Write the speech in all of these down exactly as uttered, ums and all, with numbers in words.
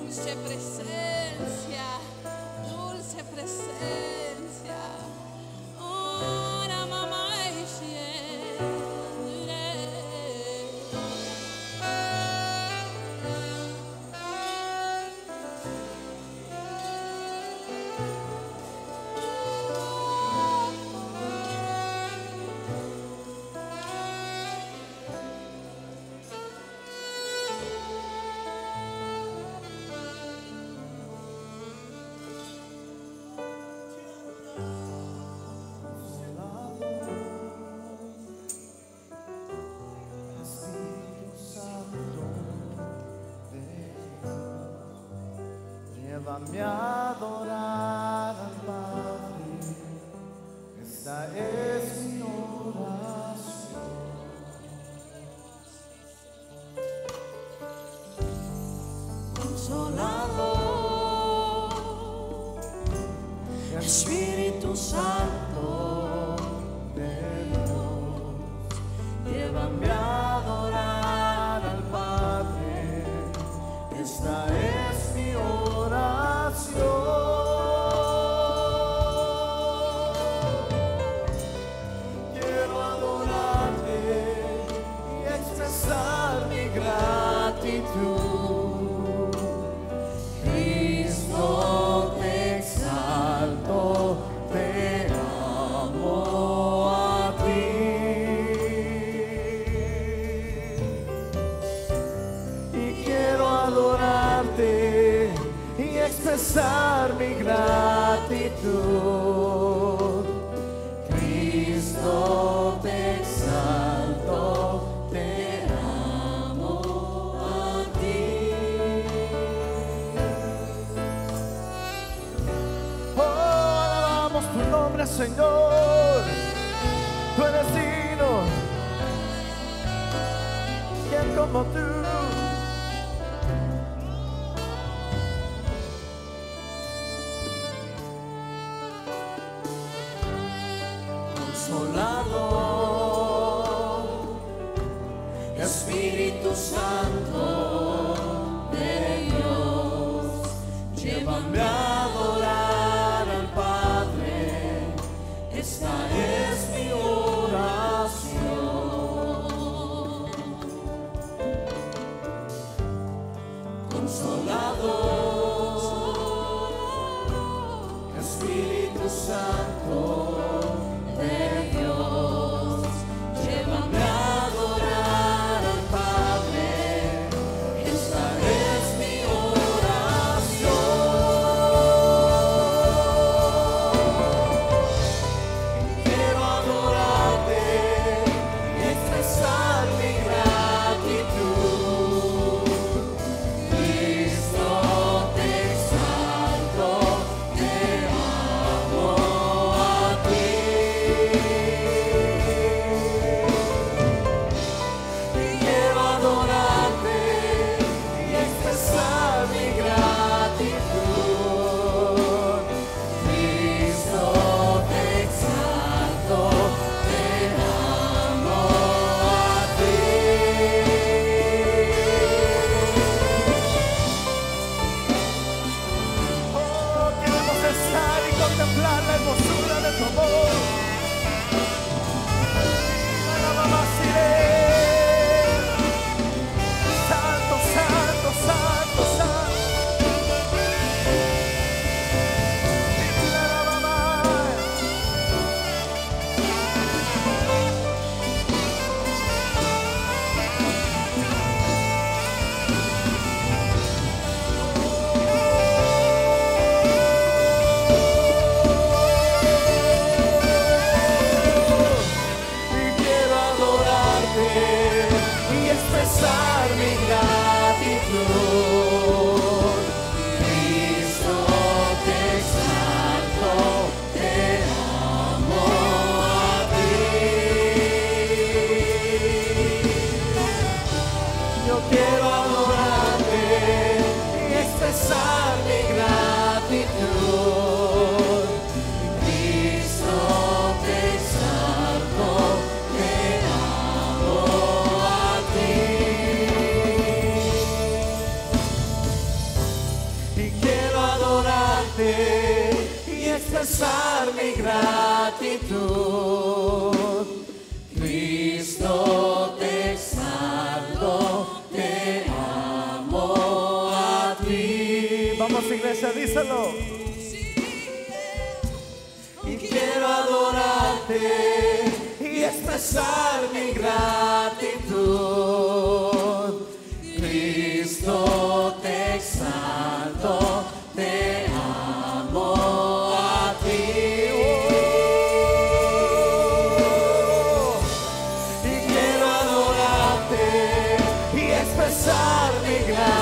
dulce presencia, dulce presencia. Ora mamá y llévame a adorar al Padre, esta es mi oración. Consolador, Espíritu Santo de Dios, llévame a adorar al Padre, esta es mi oración. Quiero adorarte y expresar mi gratitud. Cristo, te exalto, te amo a ti. Y quiero adorarte y expresar mi gratitud. Cristo, te exalto, te amo a ti. Oh, alabamos tu nombre, Señor. Tú eres digno. ¿Quién como tú? Consolador, Espíritu Santo de Dios, llévame a adorar al Padre, esta es mi oración. Consolador, Espíritu Santo de Dios, llévame a adorar al Padre, esta es mi oración. Quiero adorarte y expresar mi gratitud. Cristo, te exalto, te amo a ti. Quiero adorarte y expresar mi gratitud. Cristo, te exalto, te amo a ti. Oh, queremos estar y contemplar la hermosura de tu amor. La mamá Santo, santo, santo, santo. La mamá. Y quiero adorarte y expresar mi gratitud. Cristo, te exalto, te amo a ti. Yo quiero adorarte y expresar mi gratitud. Cristo, te exalto, te amo a ti. adorarte y expresar mi gratitud. Cristo, te exalto, te amo a ti. Vamos, iglesia, díselo. Y quiero adorarte y expresar mi gratitud. Cristo, te exalto, te amo a ti. Oh, y quiero adorarte y expresar mi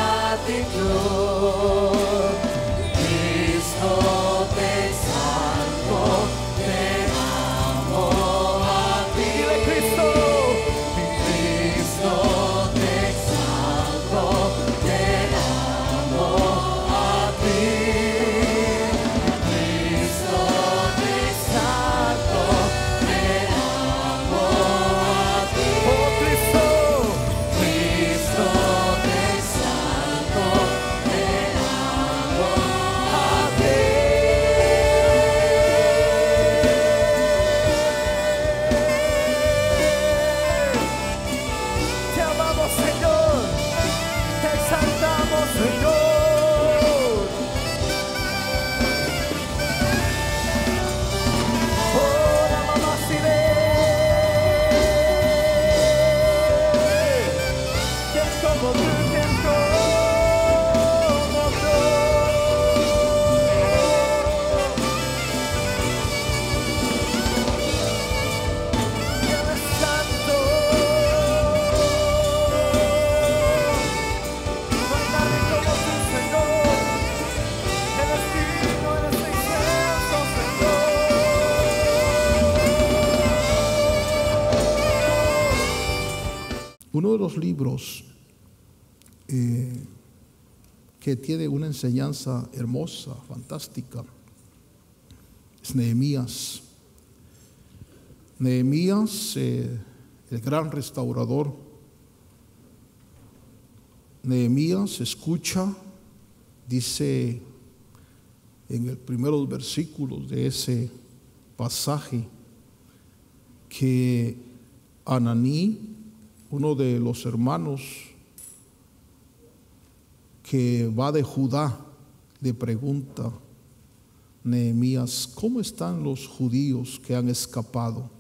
gratitud. Cristo, te exalto, te amo a ti. Dile, Cristo. Cristo, te exalto, te amo a ti. Cristo, te exalto, te amo a ti. Oh, Cristo. Cristo, te exalto, te amo a ti. Te amamos, Señor. Te exaltamos, Señor. Oh, la mamá Siré. ¿Quién como tú? ¿Quién como tú? Eres santo. No hay nadie como tú, Señor. Eres digno, eres excelso, Señor. Uno de los libros eh, que tiene una enseñanza hermosa, fantástica, es Nehemías. Nehemías, eh, el gran restaurador. Nehemías escucha, dice en los primeros versículos de ese pasaje, que Ananí, uno de los hermanos que va de Judá, le pregunta: Nehemías, ¿cómo están los judíos que han escapado?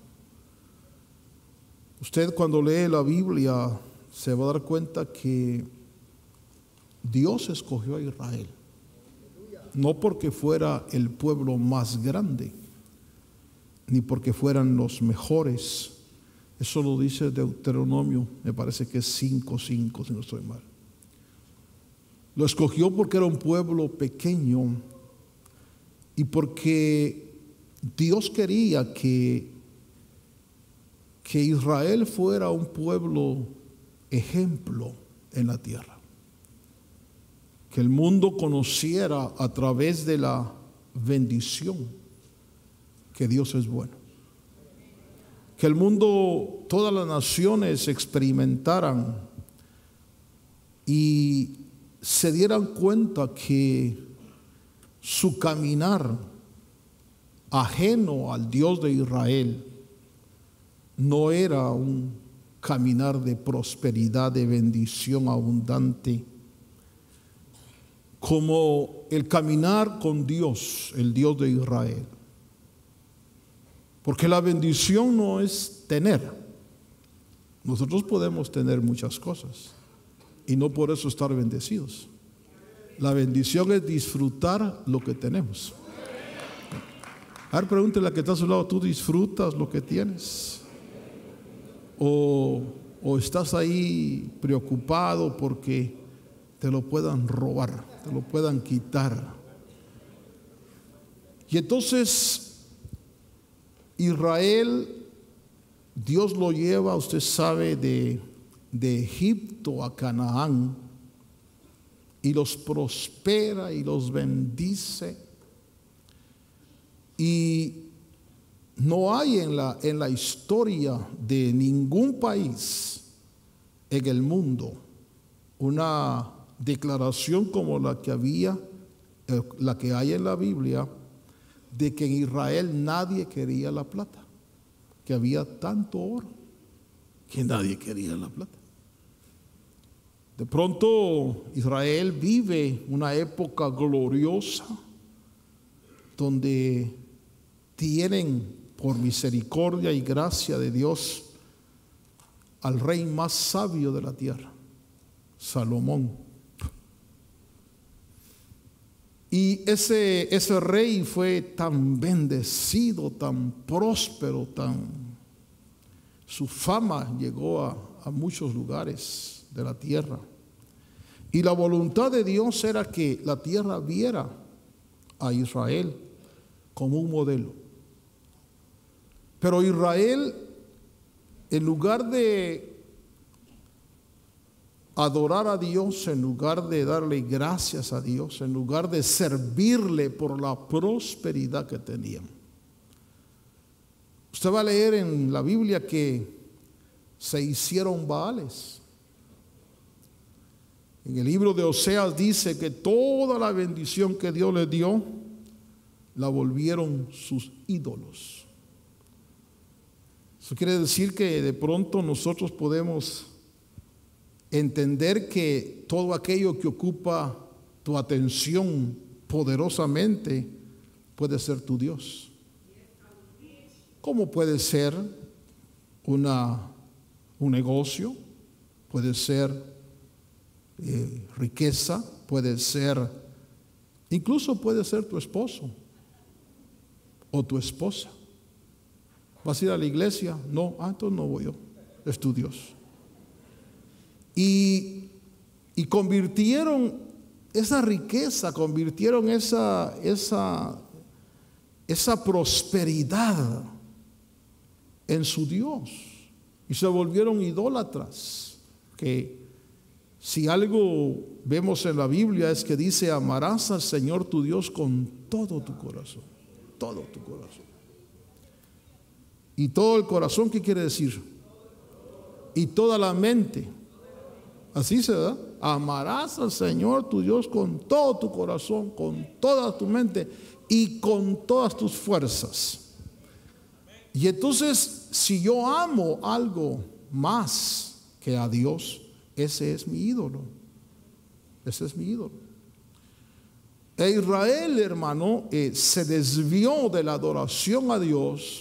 Usted, cuando lee la Biblia, se va a dar cuenta que Dios escogió a Israel, no porque fuera el pueblo más grande, ni porque fueran los mejores. Eso lo dice Deuteronomio, me parece que es cinco cinco, si no estoy mal. Lo escogió porque era un pueblo pequeño y porque Dios quería que, que Israel fuera un pueblo ejemplo en la tierra. Que el mundo conociera a través de la bendición que Dios es bueno. Que el mundo, todas las naciones experimentaran y se dieran cuenta que su caminar ajeno al Dios de Israel no era un caminar de prosperidad, de bendición abundante, como el caminar con Dios, el Dios de Israel. Porque la bendición no es tener. Nosotros podemos tener muchas cosas y no por eso estar bendecidos. La bendición es disfrutar lo que tenemos. A ver, pregúntale a la que está a su lado: ¿tú disfrutas lo que tienes? ¿O, o estás ahí preocupado porque te lo puedan robar, te lo puedan quitar? Y entonces Israel, Dios lo lleva, usted sabe, de, de Egipto a Canaán, y los prospera y los bendice. Y no hay en la, en la historia de ningún país en el mundo una declaración como la que había eh, la que hay en la Biblia, de que en Israel nadie quería la plata, que había tanto oro que nadie quería la plata. De pronto Israel vive una época gloriosa donde tienen por misericordia y gracia de Dios al rey más sabio de la tierra, Salomón. Y ese, ese rey fue tan bendecido, tan próspero, tan... su fama llegó a, a muchos lugares de la tierra. Y la voluntad de Dios era que la tierra viera a Israel como un modelo. Pero Israel, en lugar de adorar a Dios, en lugar de darle gracias a Dios, en lugar de servirle por la prosperidad que tenían. Usted va a leer en la Biblia que se hicieron baales. En el libro de Oseas dice que toda la bendición que Dios les dio la volvieron sus ídolos. Eso quiere decir que de pronto nosotros podemos entender que todo aquello que ocupa tu atención poderosamente puede ser tu Dios. ¿Cómo puede ser una, un negocio? Puede ser eh, riqueza, puede ser, incluso puede ser tu esposo o tu esposa. ¿Vas a ir a la iglesia? No, ah, entonces no voy yo, es tu Dios. Y, y convirtieron esa riqueza, convirtieron esa, esa, esa prosperidad en su Dios y se volvieron idólatras. Que si algo vemos en la Biblia es que dice: amarás al Señor tu Dios con todo tu corazón, todo tu corazón. Y todo el corazón, ¿qué quiere decir? Y toda la mente. Así se da. Amarás al Señor tu Dios con todo tu corazón, con toda tu mente y con todas tus fuerzas. Y entonces, si yo amo algo más que a Dios, ese es mi ídolo. Ese es mi ídolo. E Israel, hermano, eh, se desvió de la adoración a Dios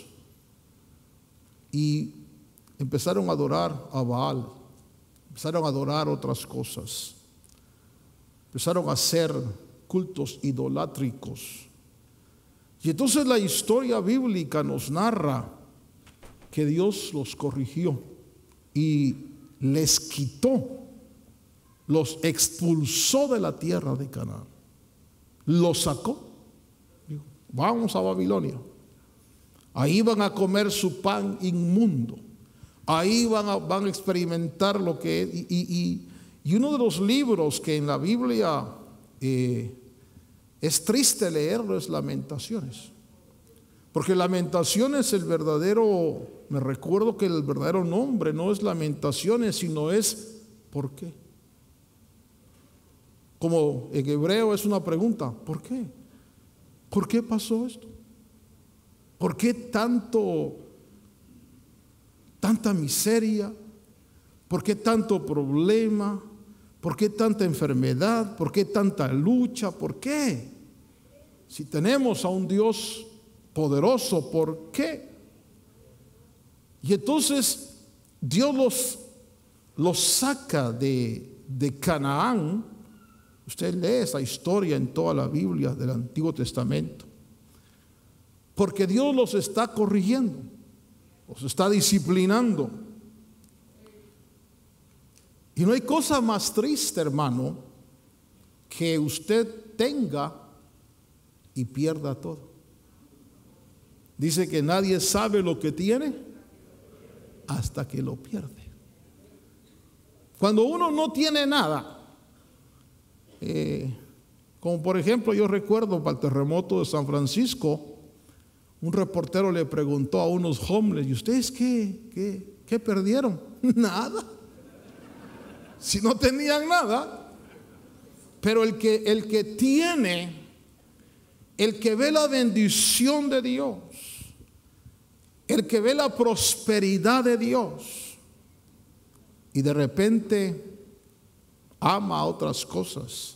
y empezaron a adorar a Baal. Empezaron a adorar otras cosas. Empezaron a hacer cultos idolátricos. Y entonces la historia bíblica nos narra que Dios los corrigió y les quitó, los expulsó de la tierra de Canaán. Los sacó. Dijo: vamos a Babilonia. Ahí van a comer su pan inmundo. Ahí van a, van a experimentar lo que es. Y, y, y uno de los libros que en la Biblia eh, es triste leerlo es Lamentaciones. Porque Lamentaciones, el verdadero, me recuerdo que el verdadero nombre no es Lamentaciones, sino es ¿por qué? Como en hebreo es una pregunta: ¿por qué? ¿Por qué pasó esto? ¿Por qué tanto, tanta miseria? ¿Por qué tanto problema? ¿Por qué tanta enfermedad? ¿Por qué tanta lucha? ¿Por qué? Si tenemos a un Dios poderoso, ¿por qué? Y entonces Dios los, los saca de, de Canaán. Usted lee esa historia en toda la Biblia del Antiguo Testamento. Porque Dios los está corrigiendo, los está disciplinando. Y no hay cosa más triste, hermano, que usted tenga y pierda todo. Dice que nadie sabe lo que tiene hasta que lo pierde. Cuando uno no tiene nada, eh, como por ejemplo yo recuerdo para el terremoto de San Francisco, un reportero le preguntó a unos homeless: ¿y ustedes qué, qué, qué perdieron? Nada. Si no tenían nada. Pero el que, el que tiene el que ve la bendición de Dios, el que ve la prosperidad de Dios y de repente ama otras cosas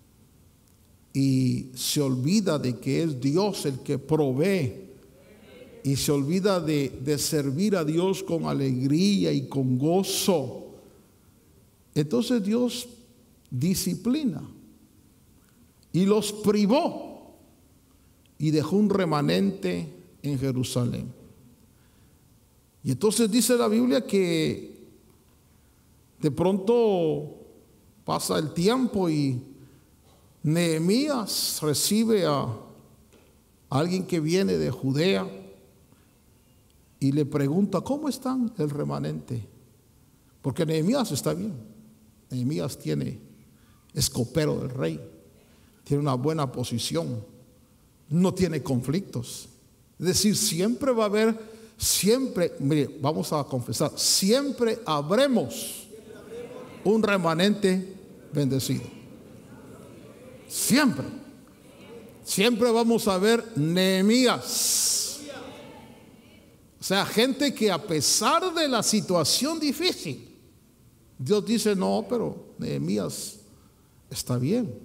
y se olvida de que es Dios el que provee y se olvida de, de servir a Dios con alegría y con gozo, entonces Dios disciplina y los privó y dejó un remanente en Jerusalén. Y entonces dice la Biblia que de pronto pasa el tiempo y Nehemías recibe a alguien que viene de Judea y le pregunta: ¿cómo están el remanente? Porque Nehemías está bien. Nehemías tiene, es copero del rey, tiene una buena posición, no tiene conflictos. Es decir, siempre va a haber, siempre, mire, vamos a confesar, siempre habremos un remanente bendecido. Siempre. Siempre vamos a ver Nehemías. O sea, gente que a pesar de la situación difícil, Dios dice: no, pero Nehemías está bien.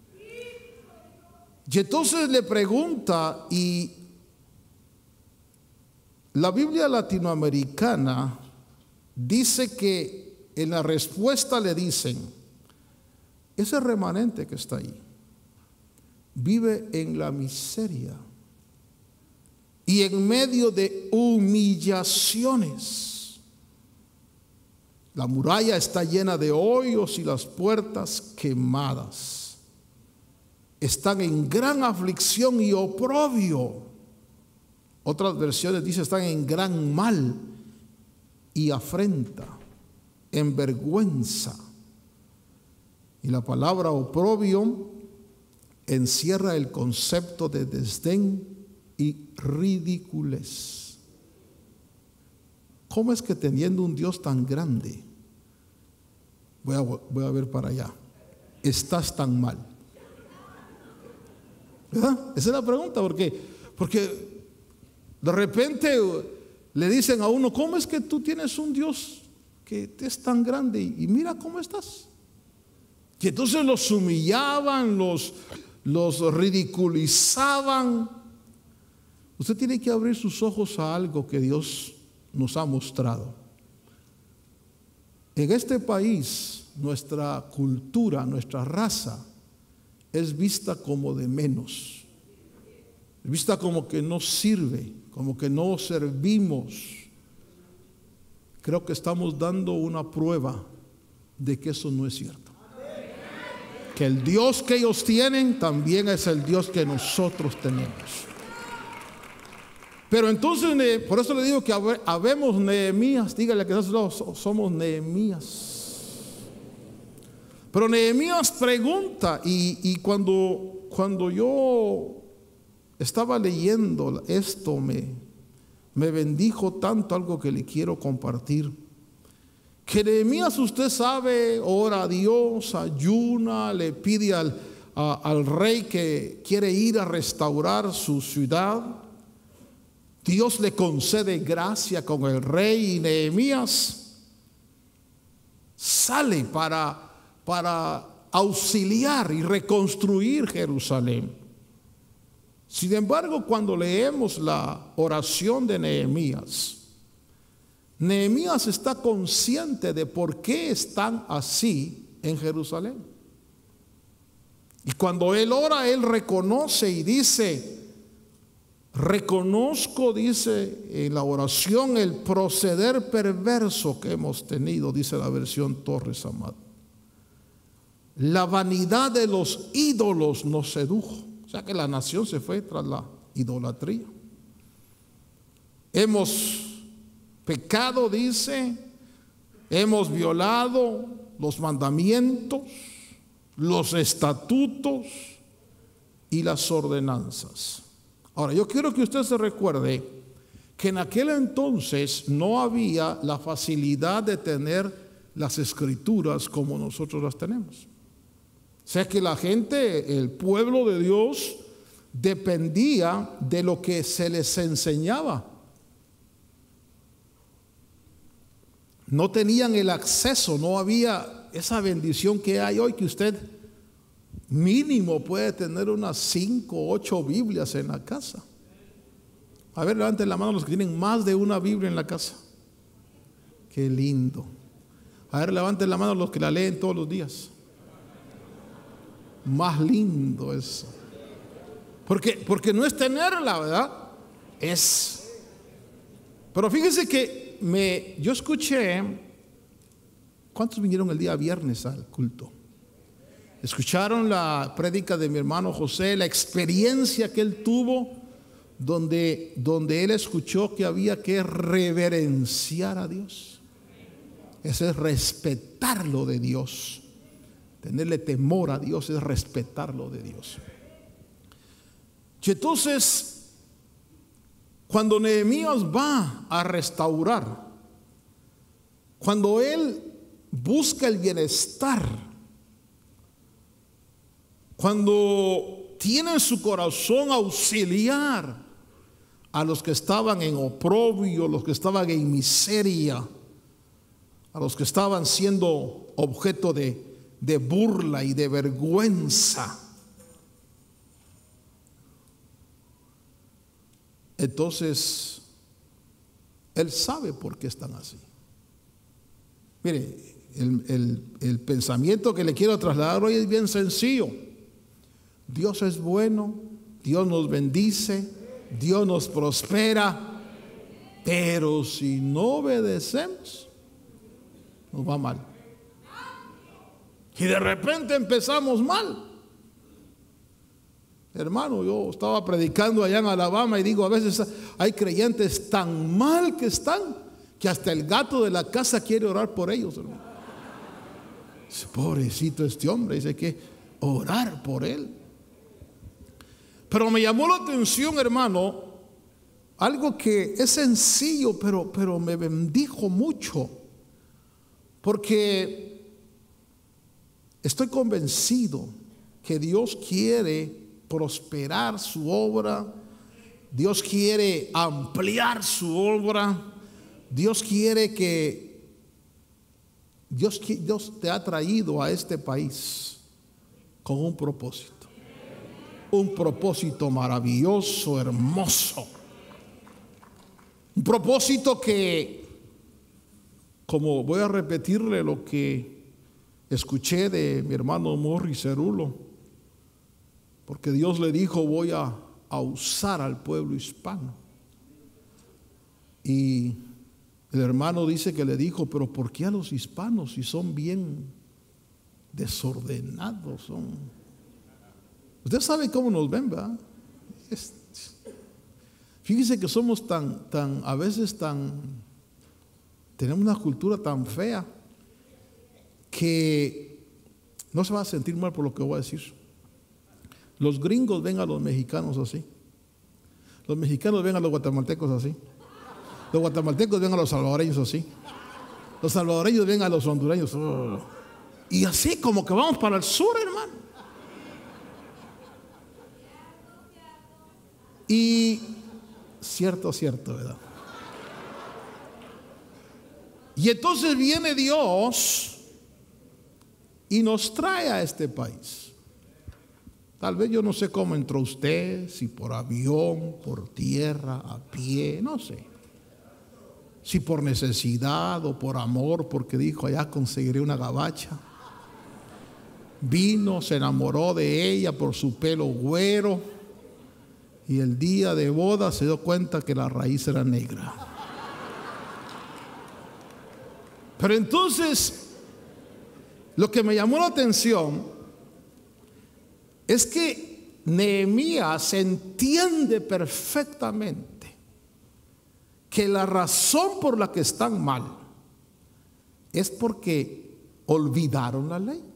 Y entonces le pregunta, y la Biblia latinoamericana dice que en la respuesta le dicen: ese remanente que está ahí vive en la miseria y en medio de humillaciones. La muralla está llena de hoyos y las puertas quemadas. Están en gran aflicción y oprobio. Otras versiones dicen: están en gran mal y afrenta, en vergüenza. Y la palabra oprobio encierra el concepto de desdén y ridiculez. ¿Cómo es que teniendo un Dios tan grande, voy a, voy a ver para allá, estás tan mal? ¿Verdad? Esa es la pregunta, porque, porque de repente le dicen a uno: ¿cómo es que tú tienes un Dios que es tan grande y, y mira cómo estás? Y entonces los humillaban, los, los ridiculizaban. Usted tiene que abrir sus ojos a algo que Dios nos ha mostrado. En este país, nuestra cultura, nuestra raza es vista como de menos, es vista como que no sirve, como que no servimos. Creo que estamos dando una prueba de que eso no es cierto. Que el Dios que ellos tienen también es el Dios que nosotros tenemos. Pero entonces, por eso le digo que habemos Nehemías. Dígale que nosotros somos Nehemías. Pero Nehemías pregunta, y, y cuando, cuando yo estaba leyendo esto, me, me bendijo tanto algo que le quiero compartir. Que Nehemías, usted sabe, ora a Dios, ayuna, le pide al, a, al rey que quiere ir a restaurar su ciudad. Dios le concede gracia con el rey y Nehemías sale para, para auxiliar y reconstruir Jerusalén. Sin embargo, cuando leemos la oración de Nehemías, Nehemías está consciente de por qué están así en Jerusalén. Y cuando él ora, él reconoce y dice: reconozco, dice en la oración, el proceder perverso que hemos tenido, dice la versión Torres Amat. La vanidad de los ídolos nos sedujo. O sea que la nación se fue tras la idolatría. Hemos pecado, dice, hemos violado los mandamientos, los estatutos y las ordenanzas. Ahora, yo quiero que usted se recuerde que en aquel entonces no había la facilidad de tener las escrituras como nosotros las tenemos. O sea que la gente, el pueblo de Dios, dependía de lo que se les enseñaba. No tenían el acceso, no había esa bendición que hay hoy, que usted mínimo puede tener unas cinco o ocho Biblias en la casa. A ver, levanten la mano los que tienen más de una Biblia en la casa. Qué lindo. A ver, levanten la mano los que la leen todos los días. Más lindo eso. Porque, porque no es tenerla, ¿verdad? Es. Pero fíjense que me, yo escuché. ¿Cuántos vinieron el día viernes al culto? Escucharon la prédica de mi hermano José, la experiencia que él tuvo, donde, donde él escuchó que había que reverenciar a Dios. Ese es respetarlo de Dios. Tenerle temor a Dios es respetarlo de Dios. Y entonces, cuando Nehemías va a restaurar, cuando él busca el bienestar, cuando tiene en su corazón auxiliar a los que estaban en oprobio, los que estaban en miseria, a los que estaban siendo objeto de, de burla y de vergüenza, entonces él sabe por qué están así. Mire, el, el, el pensamiento que le quiero trasladar hoy es bien sencillo. Dios es bueno, Dios nos bendice, Dios nos prospera, pero si no obedecemos, nos va mal. Y de repente empezamos mal. Hermano, yo estaba predicando allá en Alabama y digo, a veces hay creyentes tan mal que están que hasta el gato de la casa quiere orar por ellos, hermano. Pobrecito este hombre, dice que orar por él. Pero me llamó la atención, hermano, algo que es sencillo, pero, pero me bendijo mucho, porque estoy convencido que Dios quiere prosperar su obra, Dios quiere ampliar su obra, Dios quiere que Dios, Dios te ha traído a este país con un propósito. Un propósito maravilloso, hermoso. Un propósito que, como voy a repetirle lo que escuché de mi hermano Morris Cerulo, porque Dios le dijo, voy a, a usar al pueblo hispano. Y el hermano dice que le dijo, pero ¿por qué a los hispanos si son bien desordenados? Son... Usted sabe cómo nos ven, ¿verdad? Es, fíjese que somos tan, tan, a veces tan, tenemos una cultura tan fea que no se va a sentir mal por lo que voy a decir. Los gringos ven a los mexicanos así. Los mexicanos ven a los guatemaltecos así. Los guatemaltecos ven a los salvadoreños así. Los salvadoreños ven a los hondureños. Oh. Y así como que vamos para el sur, hermano. Y cierto, cierto, ¿verdad? Y entonces viene Dios y nos trae a este país. Tal vez yo no sé cómo entró usted, si por avión, por tierra, a pie, no sé. Si por necesidad o por amor, porque dijo, allá conseguiré una gabacha. Vino, se enamoró de ella por su pelo güero. Y el día de boda se dio cuenta que la raíz era negra. Pero entonces, lo que me llamó la atención es que Nehemías entiende perfectamente que la razón por la que están mal es porque olvidaron la ley.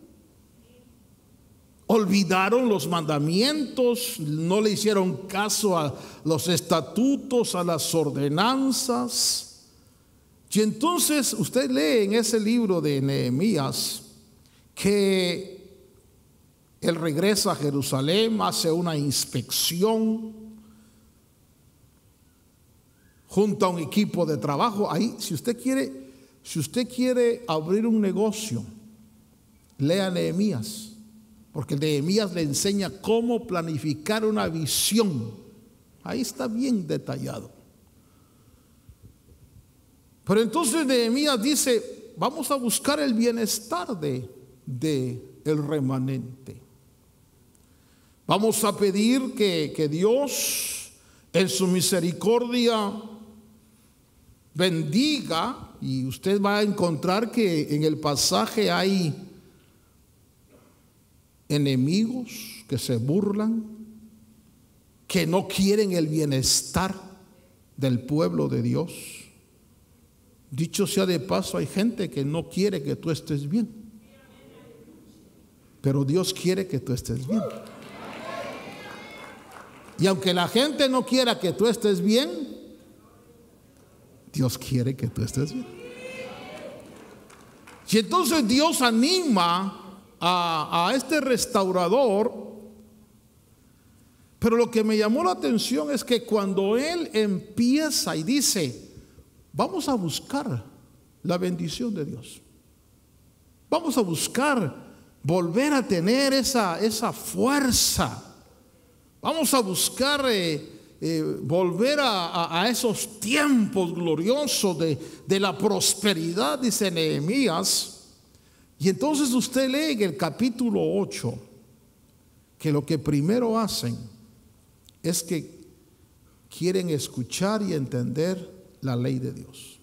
Olvidaron los mandamientos, no le hicieron caso a los estatutos, a las ordenanzas. Y entonces usted lee en ese libro de Nehemías que Él regresa a Jerusalén, hace una inspección, junta a un equipo de trabajo. Ahí, si usted quiere, si usted quiere abrir un negocio, lea Nehemías, porque Nehemías le enseña cómo planificar una visión. Ahí está bien detallado. Pero entonces Nehemías dice: vamos a buscar el bienestar de, de el remanente. Vamos a pedir que, que Dios en su misericordia bendiga. Y usted va a encontrar que en el pasaje hay enemigos que se burlan, que no quieren el bienestar del pueblo de Dios. Dicho sea de paso, hay gente que no quiere que tú estés bien, pero Dios quiere que tú estés bien. Y aunque la gente no quiera que tú estés bien, Dios quiere que tú estés bien. Y entonces Dios anima a, a este restaurador. Pero lo que me llamó la atención es que cuando él empieza y dice: vamos a buscar la bendición de Dios, vamos a buscar volver a tener esa, esa fuerza, vamos a buscar eh, eh, volver a, a, a esos tiempos gloriosos de, de la prosperidad, dice Nehemías. Y entonces usted lee en el capítulo ocho que lo que primero hacen es que quieren escuchar y entender la ley de Dios.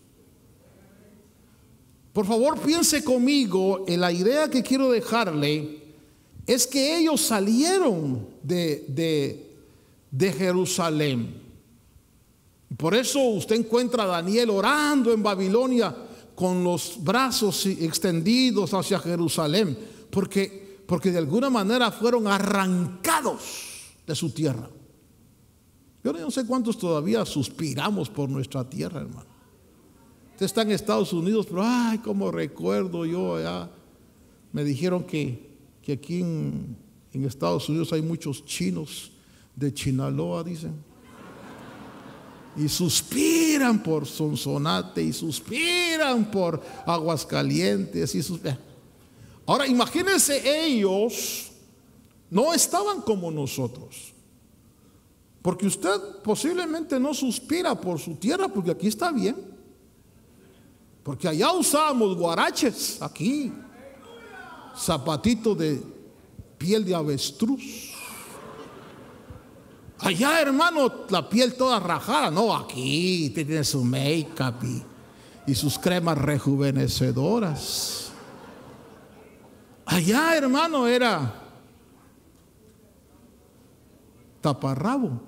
Por favor, piense conmigo, en la idea que quiero dejarle es que ellos salieron de, de, de Jerusalén. Por eso usted encuentra a Daniel orando en Babilonia con los brazos extendidos hacia Jerusalén, porque, porque de alguna manera fueron arrancados de su tierra. Yo no sé cuántos todavía suspiramos por nuestra tierra, hermano. Usted está en Estados Unidos, pero ay, cómo recuerdo yo allá. Me dijeron que, que aquí en, en Estados Unidos hay muchos chinos de Chinaloa, dicen. Y suspiran por Sonsonate, y suspiran por Aguascalientes. Y suspiran. Ahora imagínense, ellos no estaban como nosotros. Porque usted posiblemente no suspira por su tierra, porque aquí está bien. Porque allá usábamos guaraches, aquí zapatito de piel de avestruz. Allá, hermano, la piel toda rajada. No, aquí tiene su make-up y, y sus cremas rejuvenecedoras. Allá, hermano, era taparrabo.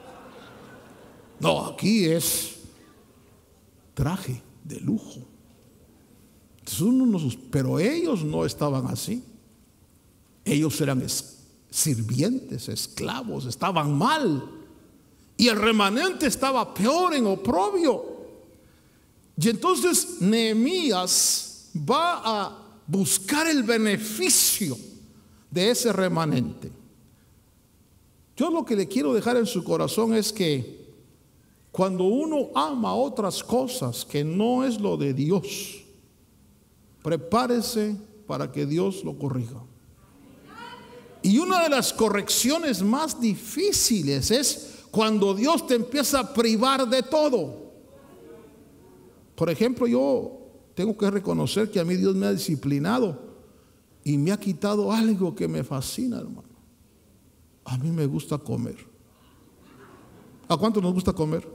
No, aquí es traje de lujo. Entonces uno no, pero ellos no estaban así. Ellos eran es, sirvientes, esclavos, estaban mal. Y el remanente estaba peor, en oprobio. Y entonces Nehemías va a buscar el beneficio de ese remanente. Yo lo que le quiero dejar en su corazón es que cuando uno ama otras cosas que no es lo de Dios, prepárese para que Dios lo corrija. Y una de las correcciones más difíciles es cuando Dios te empieza a privar de todo. Por ejemplo, yo tengo que reconocer que a mí Dios me ha disciplinado y me ha quitado algo que me fascina, hermano. A mí me gusta comer. ¿A cuánto nos gusta comer?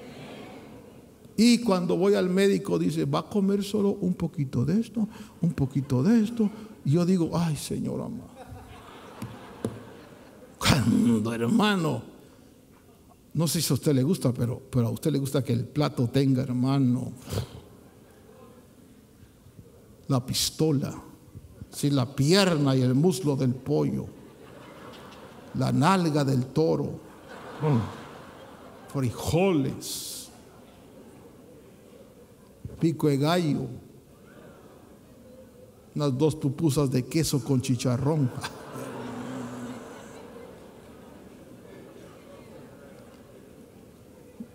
Y cuando voy al médico dice: va a comer solo un poquito de esto, un poquito de esto. Y yo digo: ay, Señor amado. Cuando, hermano, no sé si a usted le gusta, pero, pero a usted le gusta que el plato tenga, hermano, la pistola, sí, la pierna y el muslo del pollo, la nalga del toro, frijoles, pico de gallo, unas dos pupusas de queso con chicharrón.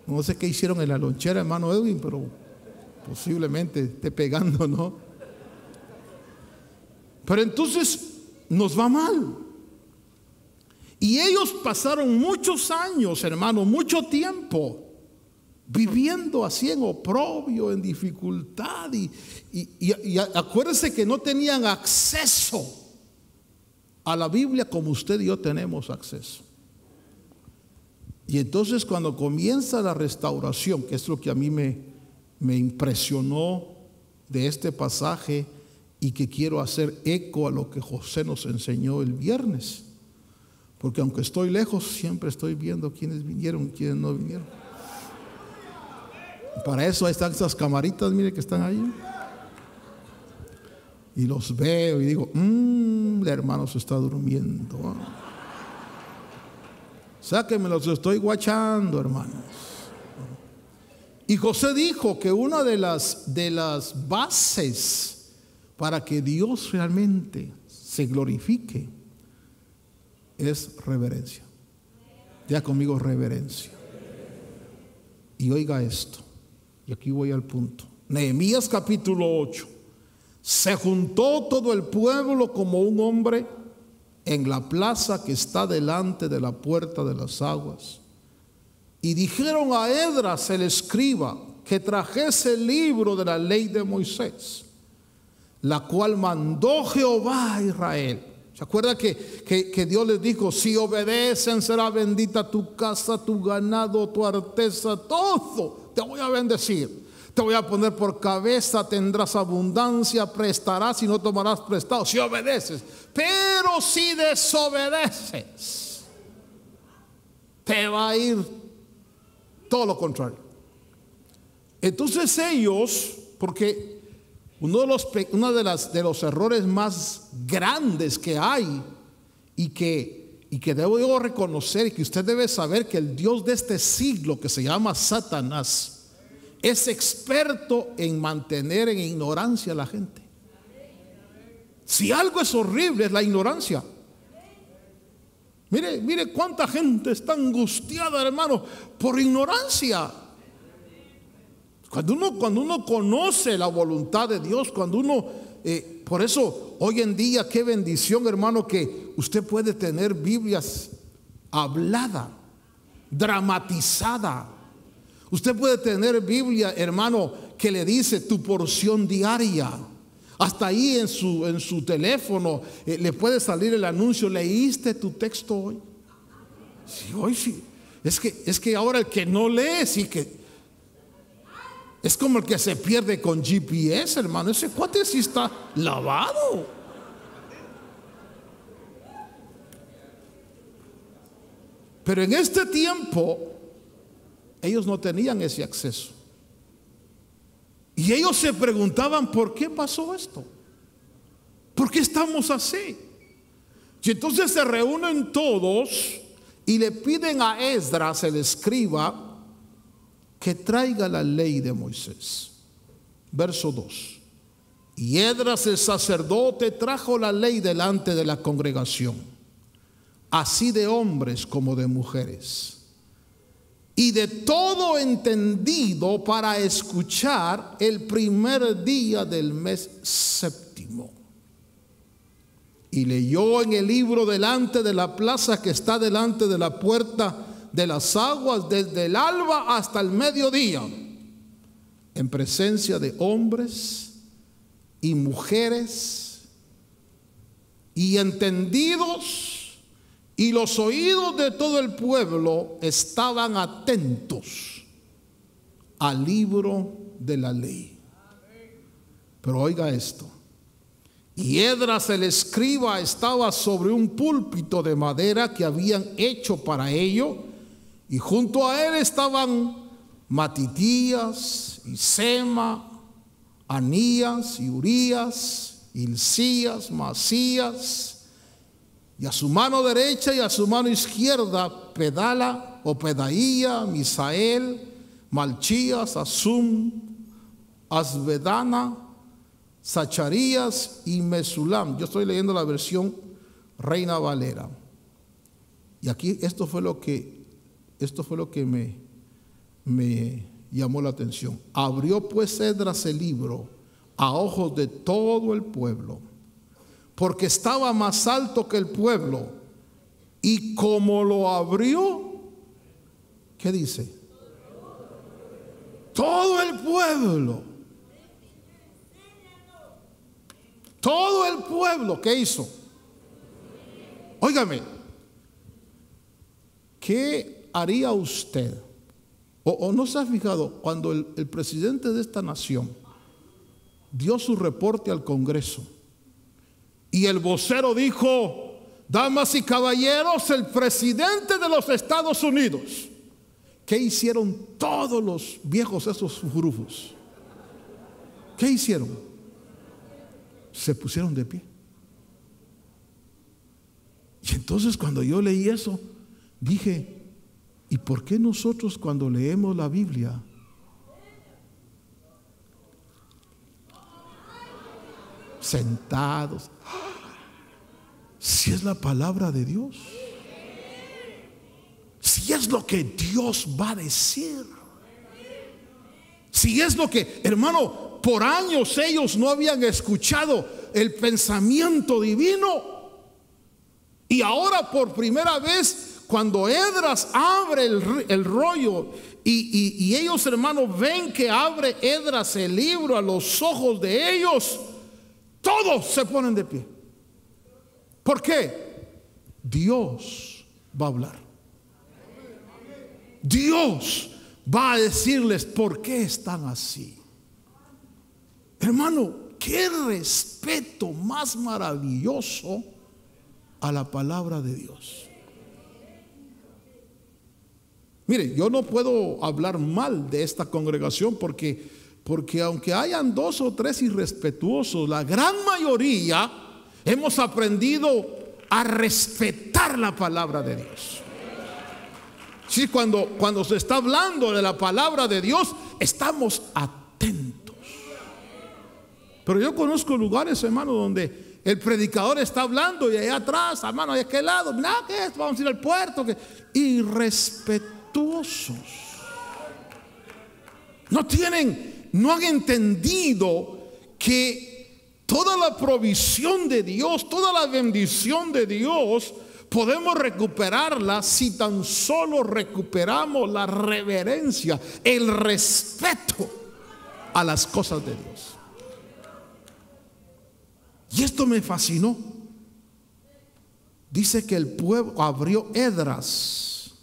No sé qué hicieron en la lonchera, hermano Edwin, pero posiblemente esté pegando, ¿no? Pero entonces nos va mal. Y ellos pasaron muchos años, hermano, mucho tiempo viviendo así en oprobio, en dificultad. Y, y, y, y acuérdense que no tenían acceso a la Biblia como usted y yo tenemos acceso. Y entonces cuando comienza la restauración, que es lo que a mí me, me impresionó de este pasaje y que quiero hacer eco a lo que José nos enseñó el viernes, porque aunque estoy lejos, siempre estoy viendo quiénes vinieron y quiénes no vinieron. Para eso ahí están estas camaritas, mire que están ahí. Y los veo y digo, mmm, el hermano se está durmiendo. O sea que me los estoy guachando, hermanos. Y José dijo que una de las, de las bases para que Dios realmente se glorifique es reverencia. Ya conmigo, reverencia. Y oiga esto, y aquí voy al punto. Nehemías capítulo ocho. Se juntó todo el pueblo como un hombre en la plaza que está delante de la puerta de las aguas. Y dijeron a Esdras el escriba que trajese el libro de la ley de Moisés, la cual mandó Jehová a Israel. ¿Se acuerda que, que, que Dios les dijo, si obedecen será bendita tu casa, tu ganado, tu arteza, todo te voy a bendecir? Te voy a poner por cabeza, tendrás abundancia, prestarás y no tomarás prestado si obedeces. Pero si desobedeces, te va a ir todo lo contrario. Entonces ellos, porque uno de los, uno de, las, de los errores más grandes que hay y que, y que debo yo reconocer y que usted debe saber, que el Dios de este siglo, que se llama Satanás, es experto en mantener en ignorancia a la gente. Si algo es horrible es la ignorancia. Mire, mire cuánta gente está angustiada, hermano, por ignorancia. Cuando uno, cuando uno conoce la voluntad de Dios, cuando uno, eh, por eso hoy en día qué bendición, hermano, que usted puede tener Biblias hablada, dramatizada. Usted puede tener Biblia, hermano, que le dice tu porción diaria. Hasta ahí en su, en su teléfono eh, le puede salir el anuncio, ¿leíste tu texto hoy? Sí, hoy sí. Es que, es que ahora el que no lee, sí que es como el que se pierde con G P S, hermano. Ese cuate sí está lavado. Pero en este tiempo ellos no tenían ese acceso. Y ellos se preguntaban, ¿por qué pasó esto? ¿Por qué estamos así? Y entonces se reúnen todos y le piden a Esdras, el escriba, que traiga la ley de Moisés. Verso dos. Y Esdras el sacerdote trajo la ley delante de la congregación, así de hombres como de mujeres, y de todo entendido, para escuchar el primer día del mes séptimo. Y leyó en el libro delante de la plaza que está delante de la puerta de las aguas, desde el alba hasta el mediodía, en presencia de hombres y mujeres y entendidos. Y los oídos de todo el pueblo estaban atentos al libro de la ley. Pero oiga esto. Y Esdras el escriba estaba sobre un púlpito de madera que habían hecho para ello, y junto a él estaban Matitías y Sema, Anías y Urías, Hilcías, Masías, y a su mano derecha y a su mano izquierda Pedala o Pedaía, Misael, Malchías, Asum, Asvedana, Zacharías y Mesulam. Yo estoy leyendo la versión Reina Valera. Y aquí esto fue lo que esto fue lo que me, me llamó la atención. Abrió pues Esdras el libro a ojos de todo el pueblo, porque estaba más alto que el pueblo, y como lo abrió, ¿qué dice? Todo el pueblo, todo el pueblo, ¿qué hizo? Óigame, ¿qué haría usted? O, o no se ha fijado, cuando el, el presidente de esta nación dio su reporte al Congreso y el vocero dijo: damas y caballeros, el presidente de los Estados Unidos. ¿Qué hicieron todos los viejos esos furufos? ¿Qué hicieron? Se pusieron de pie. Y entonces cuando yo leí eso, dije: ¿y por qué nosotros cuando leemos la Biblia sentados, si es la palabra de Dios, si es lo que Dios va a decir, si es lo que, hermano, por años ellos no habían escuchado el pensamiento divino, y ahora por primera vez, cuando Esdras abre el, el rollo y, y, y ellos, hermanos, ven que abre Esdras el libro a los ojos de ellos, todos se ponen de pie. ¿Por qué? Dios va a hablar. Dios va a decirles por qué están así. Hermano, qué respeto más maravilloso a la palabra de Dios. Mire, yo no puedo hablar mal de esta congregación porque, porque aunque hayan dos o tres irrespetuosos, la gran mayoría hemos aprendido a respetar la palabra de Dios. Sí, cuando, cuando se está hablando de la palabra de Dios, estamos atentos. Pero yo conozco lugares, hermano, donde el predicador está hablando y allá atrás, hermano, de aquel lado, nada, ¿qué es? Vamos a ir al puerto. Que irrespetuosos. No tienen, no han entendido que toda la provisión de Dios, toda la bendición de Dios, podemos recuperarla si tan solo recuperamos la reverencia, el respeto a las cosas de Dios. Y esto me fascinó. Dice que el pueblo abrió Esdras.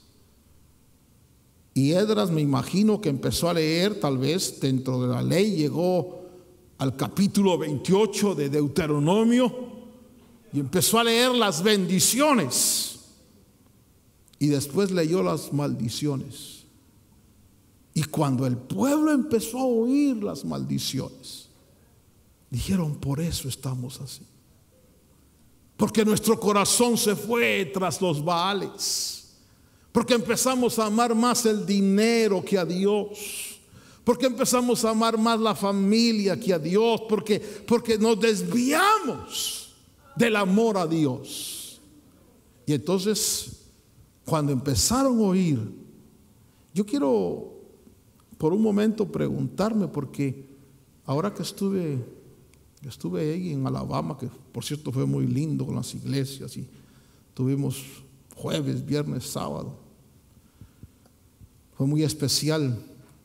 Y Esdras, me imagino que empezó a leer, tal vez dentro de la ley, llegó al capítulo veintiocho de Deuteronomio y empezó a leer las bendiciones. Y después leyó las maldiciones. Y cuando el pueblo empezó a oír las maldiciones, dijeron: por eso estamos así. Porque nuestro corazón se fue tras los Baales. Porque empezamos a amar más el dinero que a Dios. Porque empezamos a amar más la familia que a Dios. Porque, porque nos desviamos del amor a Dios. Y entonces, cuando empezaron a oír, yo quiero por un momento preguntarme, porque ahora que estuve, estuve ahí en Alabama, que por cierto fue muy lindo con las iglesias, y tuvimos jueves, viernes, sábado. Fue muy especial.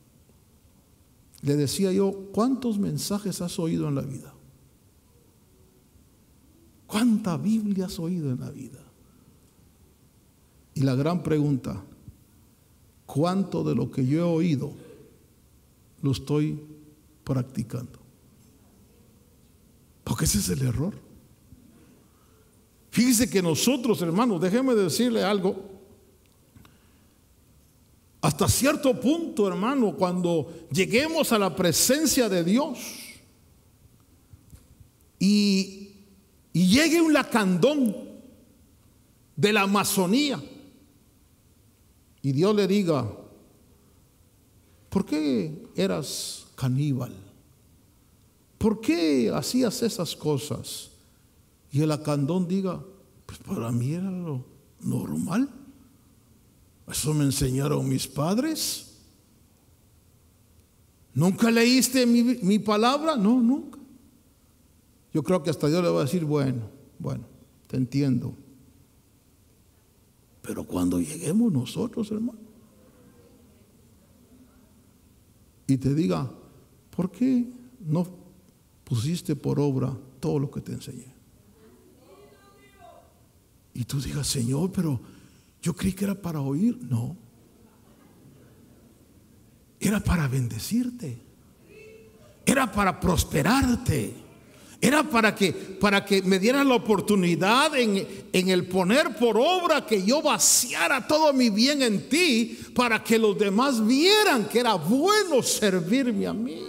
Le decía yo: ¿cuántos mensajes has oído en la vida? ¿Cuánta Biblia has oído en la vida? Y la gran pregunta: ¿cuánto de lo que yo he oído lo estoy practicando? Porque ese es el error. Fíjese que nosotros, hermanos, déjeme decirle algo. Hasta cierto punto, hermano, cuando lleguemos a la presencia de Dios y, y llegue un lacandón de la Amazonía y Dios le diga: ¿por qué eras caníbal? ¿Por qué hacías esas cosas? Y el lacandón diga: pues para mí era lo normal. Eso me enseñaron mis padres. ¿Nunca leíste mi, mi palabra? No, nunca. Yo creo que hasta Dios le va a decir, bueno, bueno, te entiendo. Pero cuando lleguemos nosotros, hermano, y te diga, ¿por qué no pusiste por obra todo lo que te enseñé? Y tú digas, Señor, pero yo creí que era para oír. No. Era para bendecirte. Era para prosperarte. Era para que, para que me dieran la oportunidad en, en el poner por obra que yo vaciara todo mi bien en ti, para que los demás vieran que era bueno servirme a mí.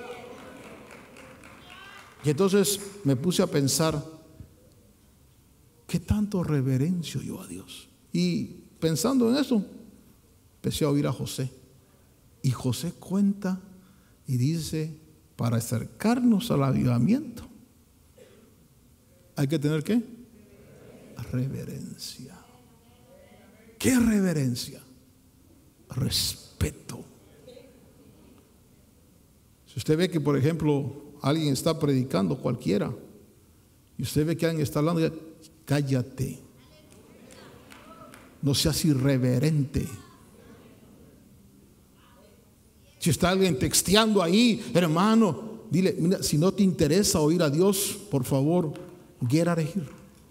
Y entonces me puse a pensar, ¿qué tanto reverencio yo a Dios? Y pensando en eso, empecé a oír a José. Y José cuenta y dice, para acercarnos al avivamiento, ¿hay que tener qué? Reverencia. ¿Qué reverencia? Respeto. Si usted ve que, por ejemplo, alguien está predicando, cualquiera, y usted ve que alguien está hablando, cállate. No seas irreverente. Si está alguien texteando ahí, hermano, dile, mira, si no te interesa oír a Dios, por favor, get out of here.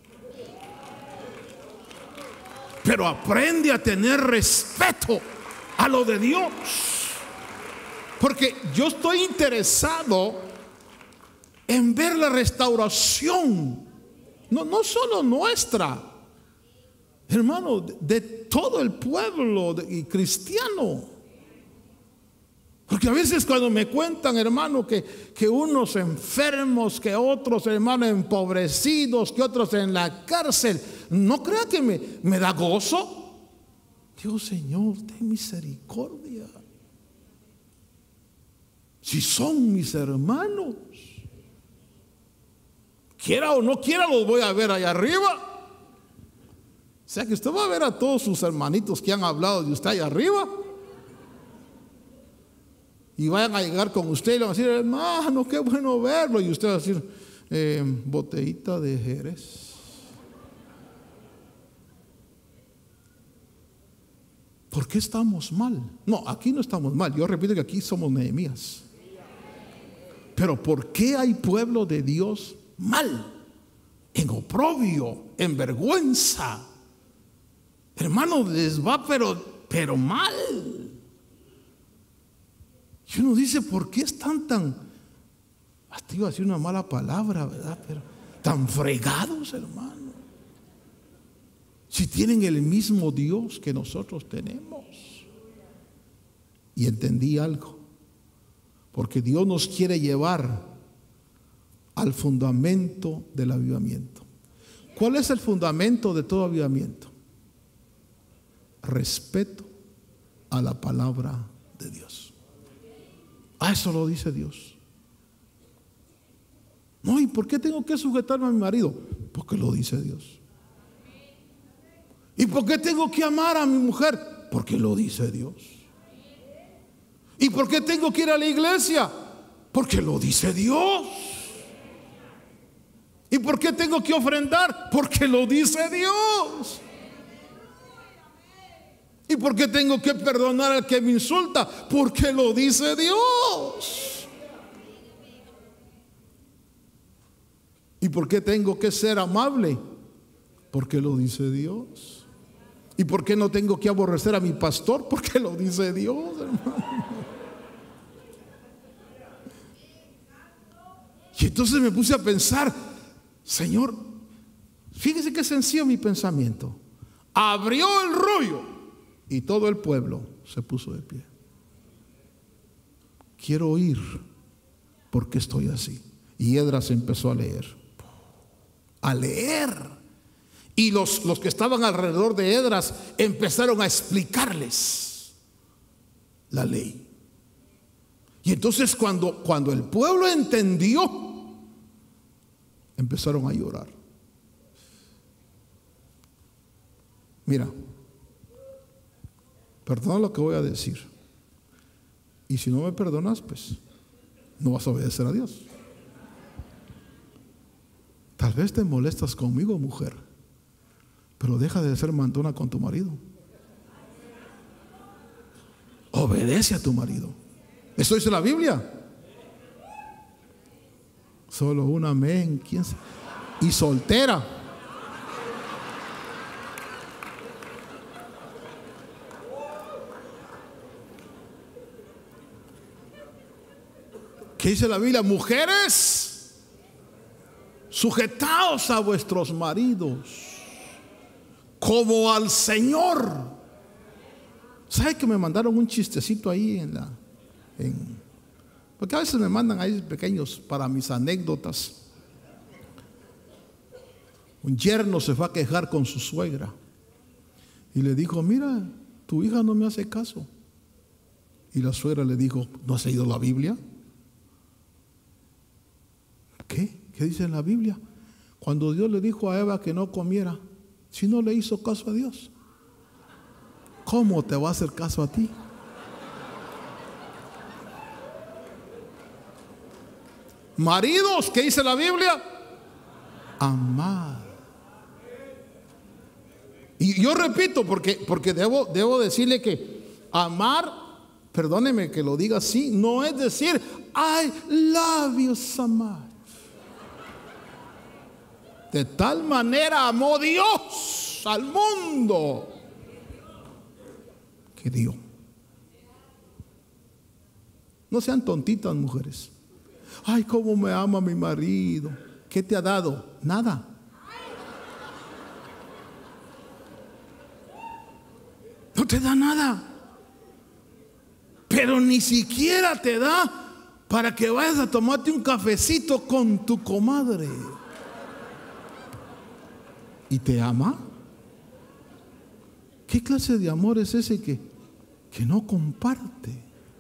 Pero aprende a tener respeto a lo de Dios. Porque yo estoy interesado en ver la restauración, no, no solo nuestra, hermano, de, de todo el pueblo de, y cristiano. Porque a veces cuando me cuentan, hermano, que, que unos enfermos, que otros, hermano, empobrecidos, que otros en la cárcel, no crea que me, me da gozo. Dios, Señor, ten misericordia. Si son mis hermanos, quiera o no quiera, los voy a ver allá arriba. O sea que usted va a ver a todos sus hermanitos que han hablado de usted allá arriba. Y vayan a llegar con usted y le van a decir, hermano, qué bueno verlo. Y usted va a decir, eh, botellita de Jerez. ¿Por qué estamos mal? No, aquí no estamos mal. Yo repito que aquí somos Nehemías. Pero ¿por qué hay pueblo de Dios mal? En oprobio, en vergüenza. Hermano, les va pero, pero mal. Y uno dice, ¿por qué están tan, hasta iba a decir una mala palabra, ¿verdad? Pero tan fregados, hermano? Si tienen el mismo Dios que nosotros tenemos. Y entendí algo. Porque Dios nos quiere llevar al fundamento del avivamiento. ¿Cuál es el fundamento de todo avivamiento? Respeto a la palabra de Dios. Ah, eso lo dice Dios. No, ¿y por qué tengo que sujetarme a mi marido? Porque lo dice Dios. ¿Y por qué tengo que amar a mi mujer? Porque lo dice Dios. ¿Y por qué tengo que ir a la iglesia? Porque lo dice Dios. ¿Y por qué tengo que ofrendar? Porque lo dice Dios. ¿Y por qué tengo que perdonar al que me insulta? Porque lo dice Dios. ¿Y por qué tengo que ser amable? Porque lo dice Dios. ¿Y por qué no tengo que aborrecer a mi pastor? Porque lo dice Dios, hermano. Y entonces me puse a pensar, Señor, fíjese qué sencillo mi pensamiento. Abrió el rollo y todo el pueblo se puso de pie. Quiero oír porque estoy así. Y Esdras empezó a leer. A leer. Y los, los que estaban alrededor de Esdras empezaron a explicarles la ley. Y entonces cuando, cuando el pueblo entendió, empezaron a llorar. Mira, perdón lo que voy a decir. Y si no me perdonas, pues no vas a obedecer a Dios. Tal vez te molestas conmigo, mujer, pero deja de ser mandona con tu marido. Obedece a tu marido. Eso dice la Biblia. Solo un amén. ¿Quién sabe? Y soltera. ¿Qué dice la Biblia? Mujeres, sujetaos a vuestros maridos como al Señor. ¿Sabe que me mandaron un chistecito ahí en la... En, porque a veces me mandan ahí pequeños para mis anécdotas. Un yerno se fue a quejar con su suegra y le dijo: mira, tu hija no me hace caso. Y la suegra le dijo: ¿no has leído la Biblia? ¿Qué? ¿Qué dice en la Biblia? Cuando Dios le dijo a Eva que no comiera, si no le hizo caso a Dios, ¿cómo te va a hacer caso a ti? Maridos, ¿qué dice la Biblia? Amar. Y yo repito, porque, porque debo, debo decirle que amar, perdóneme que lo diga así, no es decir I love you so much. De tal manera amó Dios al mundo que dio. No sean tontitas, mujeres. Ay, cómo me ama mi marido. ¿Qué te ha dado? Nada. No te da nada. Pero ni siquiera te da para que vayas a tomarte un cafecito con tu comadre. ¿Y te ama? ¿Qué clase de amor es ese que, que no comparte?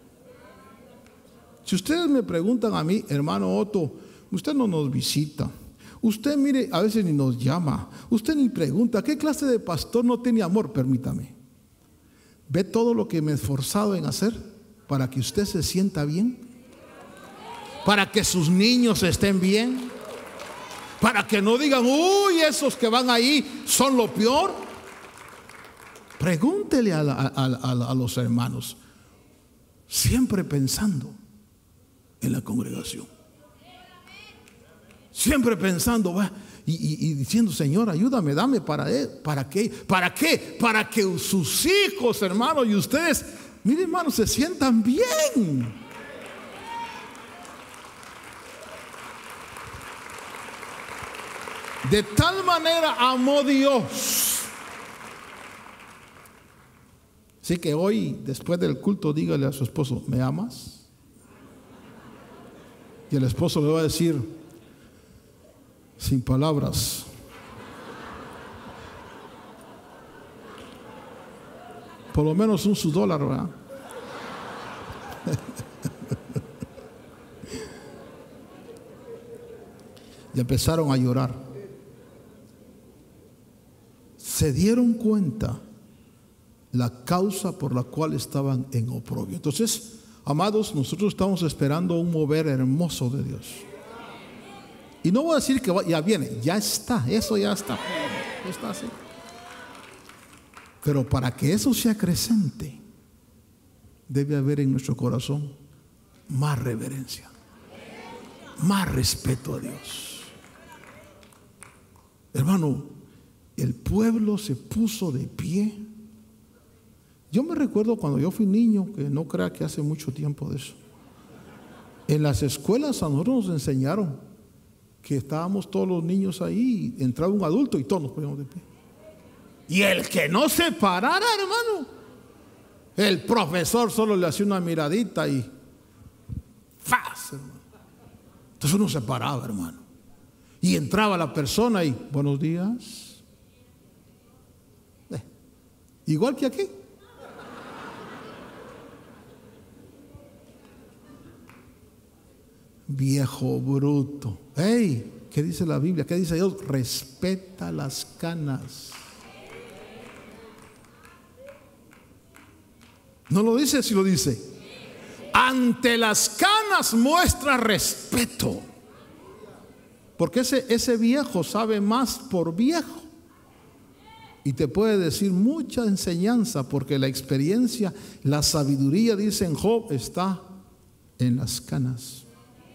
Si ustedes me preguntan a mí, hermano Otto, usted no nos visita, usted mire, a veces ni nos llama, usted ni pregunta, ¿qué clase de pastor no tiene amor? Permítame. ¿Ve todo lo que me he esforzado en hacer para que usted se sienta bien? Para que sus niños estén bien. Para que no digan, uy, esos que van ahí son lo peor. Pregúntele a, la, a, a, a los hermanos, siempre pensando en la congregación, siempre pensando va, y, y, y diciendo: Señor, ayúdame, dame para él. ¿Para qué? ¿Para qué? Para que sus hijos, hermanos, y ustedes, miren, hermanos, se sientan bien. De tal manera amó Dios. Así que hoy, después del culto, dígale a su esposo: ¿me amas? Y el esposo le va a decir, sin palabras: por lo menos un su dólar, ¿verdad? Y empezaron a llorar. Se dieron cuenta la causa por la cual estaban en oprobio. Entonces, amados, nosotros estamos esperando un mover hermoso de Dios. Y no voy a decir que va, ya viene, ya está, eso ya está, ya está así. Pero para que eso sea creciente, debe haber en nuestro corazón más reverencia, más respeto a Dios. Hermano, el pueblo se puso de pie. Yo me recuerdo cuando yo fui niño, que no crea que hace mucho tiempo de eso. En las escuelas a nosotros nos enseñaron que estábamos todos los niños ahí, entraba un adulto y todos nos poníamos de pie. Y el que no se parara, hermano, el profesor solo le hacía una miradita y ¡faz! Hermano. Entonces uno se paraba, hermano, y entraba la persona y buenos días. Eh, igual que aquí. Viejo bruto. Hey, ¿qué dice la Biblia? ¿Qué dice Dios? Respeta las canas. ¿No lo dice? Sí lo dice. ante las canas muestra respeto. Porque ese, ese viejo sabe más por viejo. Y te puede decir mucha enseñanza, porque la experiencia, la sabiduría, dice en Job, está en las canas.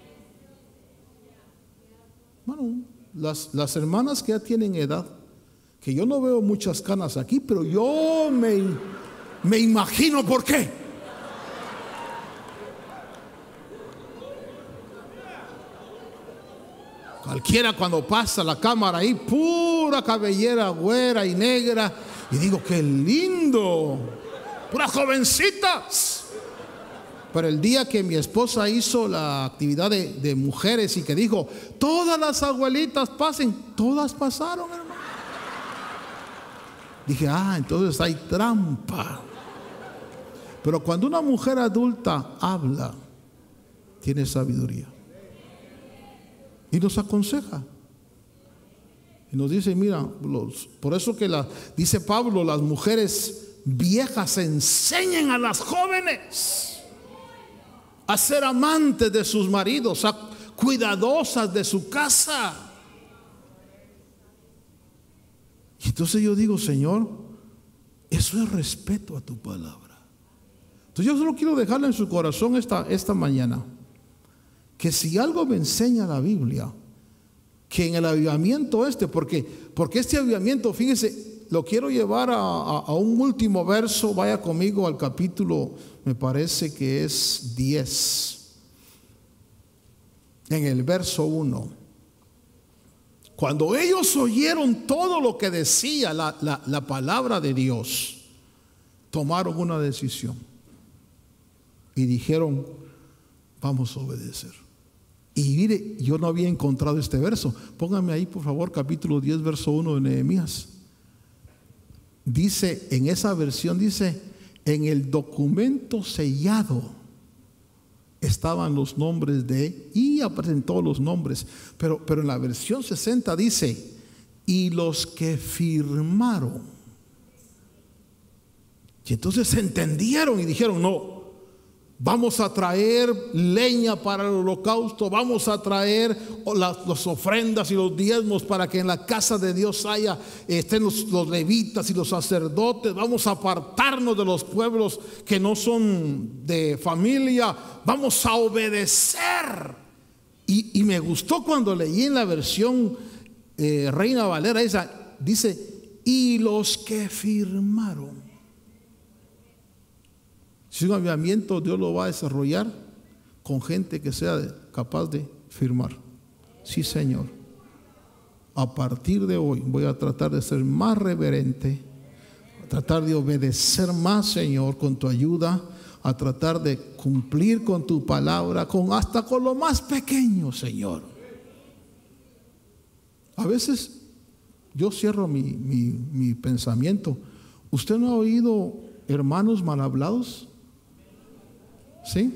Bueno, las, las hermanas que ya tienen edad, que yo no veo muchas canas aquí, pero yo me, me imagino por qué. Cualquiera cuando pasa la cámara ahí, pura cabellera güera y negra, y digo, qué lindo, puras jovencitas. Pero el día que mi esposa hizo la actividad de, de mujeres y que dijo, todas las abuelitas pasen, todas pasaron, hermano. Dije, ah, entonces hay trampa. Pero cuando una mujer adulta habla, tiene sabiduría. Y nos aconseja. Y nos dice, mira, los, por eso que la, dice Pablo, las mujeres viejas enseñen a las jóvenes a ser amantes de sus maridos, a cuidadosas de su casa. Y entonces yo digo, Señor, eso es respeto a tu palabra. Entonces yo solo quiero dejarle en su corazón esta, esta mañana, que si algo me enseña la Biblia, que en el avivamiento este, porque, porque este avivamiento, fíjese, lo quiero llevar a, a, a un último verso. Vaya conmigo al capítulo, me parece que es diez, en el verso uno. Cuando ellos oyeron todo lo que decía la, la, la palabra de Dios, tomaron una decisión y dijeron, vamos a obedecer. Y mire, yo no había encontrado este verso. Póngame ahí, por favor, capítulo diez, verso uno de Nehemías. Dice, en esa versión dice, en el documento sellado estaban los nombres de, y aparecen todos los nombres, pero, pero en la versión sesenta dice, y los que firmaron. Y entonces entendieron y dijeron, no, vamos a traer leña para el holocausto, vamos a traer las, las ofrendas y los diezmos para que en la casa de Dios haya, estén los, los levitas y los sacerdotes. Vamos a apartarnos de los pueblos que no son de familia, vamos a obedecer. Y, y me gustó cuando leí en la versión eh, Reina Valera esa, dice, y los que firmaron. Si un avivamiento Dios lo va a desarrollar con gente que sea capaz de firmar. Sí, Señor. A partir de hoy voy a tratar de ser más reverente, a tratar de obedecer más, Señor, con tu ayuda, a tratar de cumplir con tu palabra, con hasta con lo más pequeño, Señor. A veces yo cierro mi, mi, mi pensamiento. ¿Usted no ha oído hermanos mal hablados? ¿Sí?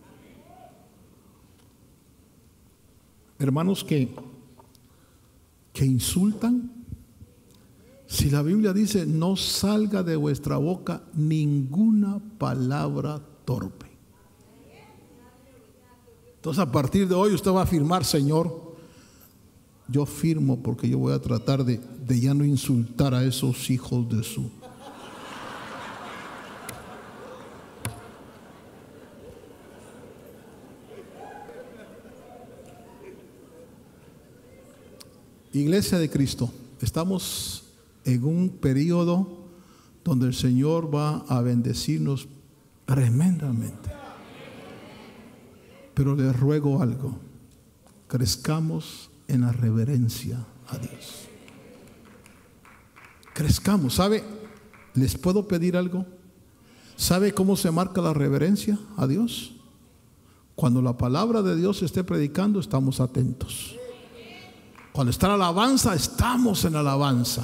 Hermanos que, que insultan. Si la Biblia dice, no salga de vuestra boca ninguna palabra torpe. Entonces a partir de hoy usted va a afirmar, Señor, yo firmo porque yo voy a tratar de, de ya no insultar a esos hijos de su... Iglesia de Cristo, estamos en un periodo donde el Señor va a bendecirnos tremendamente. Pero les ruego algo, crezcamos en la reverencia a Dios. Crezcamos, ¿sabe? ¿Les puedo pedir algo? ¿Sabe cómo se marca la reverencia a Dios? Cuando la palabra de Dios se esté predicando, estamos atentos. Cuando está la alabanza, estamos en alabanza.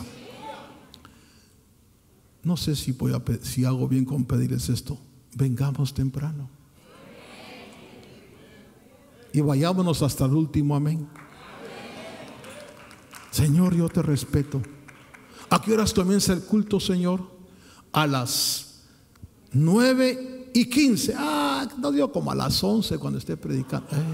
No sé si, voy a, si hago bien con pedirles esto. Vengamos temprano y vayámonos hasta el último amén. Señor, yo te respeto. ¿A qué horas comienza el culto, Señor? A las nueve y quince. Ah, Ah, no digo como a las once cuando esté predicando. Eh.